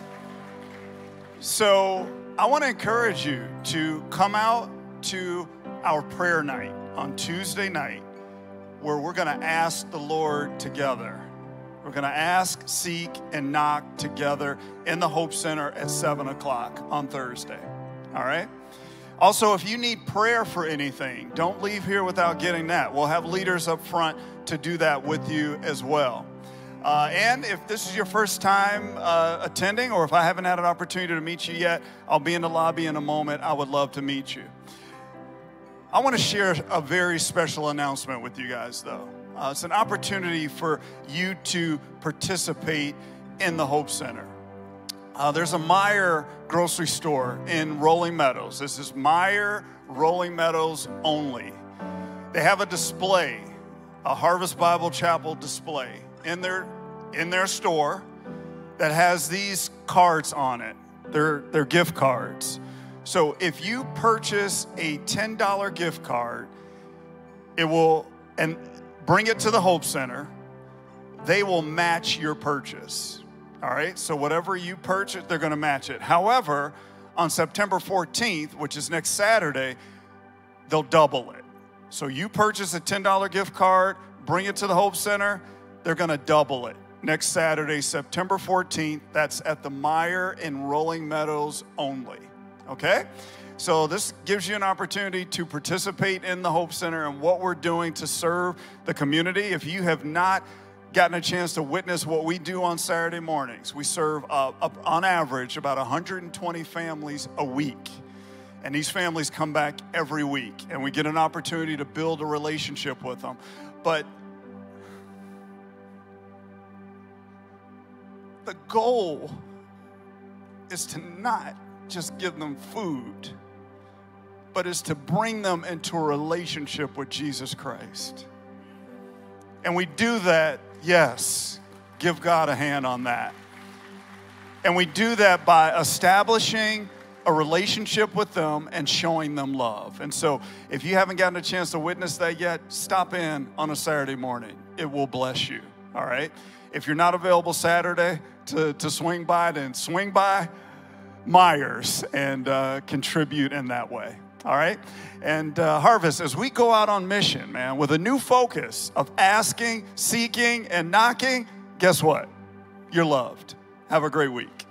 So I want to encourage you to come out to our prayer night on Tuesday night, where we're going to ask the Lord together. We're going to ask, seek, and knock together in the Hope Center at seven o'clock on Thursday. All right? Also, if you need prayer for anything, don't leave here without getting that. We'll have leaders up front to do that with you as well. Uh, and if this is your first time uh, attending, or if I haven't had an opportunity to meet you yet, I'll be in the lobby in a moment. I would love to meet you. I want to share a very special announcement with you guys, though. Uh, it's an opportunity for you to participate in the Hope Center. Uh, there's a Meijer grocery store in Rolling Meadows. This is Meijer Rolling Meadows only. They have a display, a Harvest Bible Chapel display in their in their store that has these cards on it. They're, they're gift cards. So if you purchase a ten dollar gift card, it will, and bring it to the Hope Center, they will match your purchase. All right, so whatever you purchase, they're going to match it. However, on September fourteenth, which is next Saturday, they'll double it. So you purchase a ten dollar gift card, bring it to the Hope Center, they're going to double it. Next Saturday, September fourteenth, that's at the Meijer in Rolling Meadows only. Okay? So this gives you an opportunity to participate in the Hope Center and what we're doing to serve the community. If you have not gotten a chance to witness what we do on Saturday mornings, we serve uh, up, on average about one hundred twenty families a week. And these families come back every week, and we get an opportunity to build a relationship with them. But the goal is to not just give them food, but is to bring them into a relationship with Jesus Christ. And we do that, yes, give God a hand on that. And we do that by establishing a relationship with them and showing them love. And so if you haven't gotten a chance to witness that yet, stop in on a Saturday morning. It will bless you, all right? If you're not available Saturday to, to swing by, then swing by Meijer's and uh, contribute in that way. All right? And uh, Harvest, as we go out on mission, man, with a new focus of asking, seeking, and knocking, guess what? You're loved. Have a great week.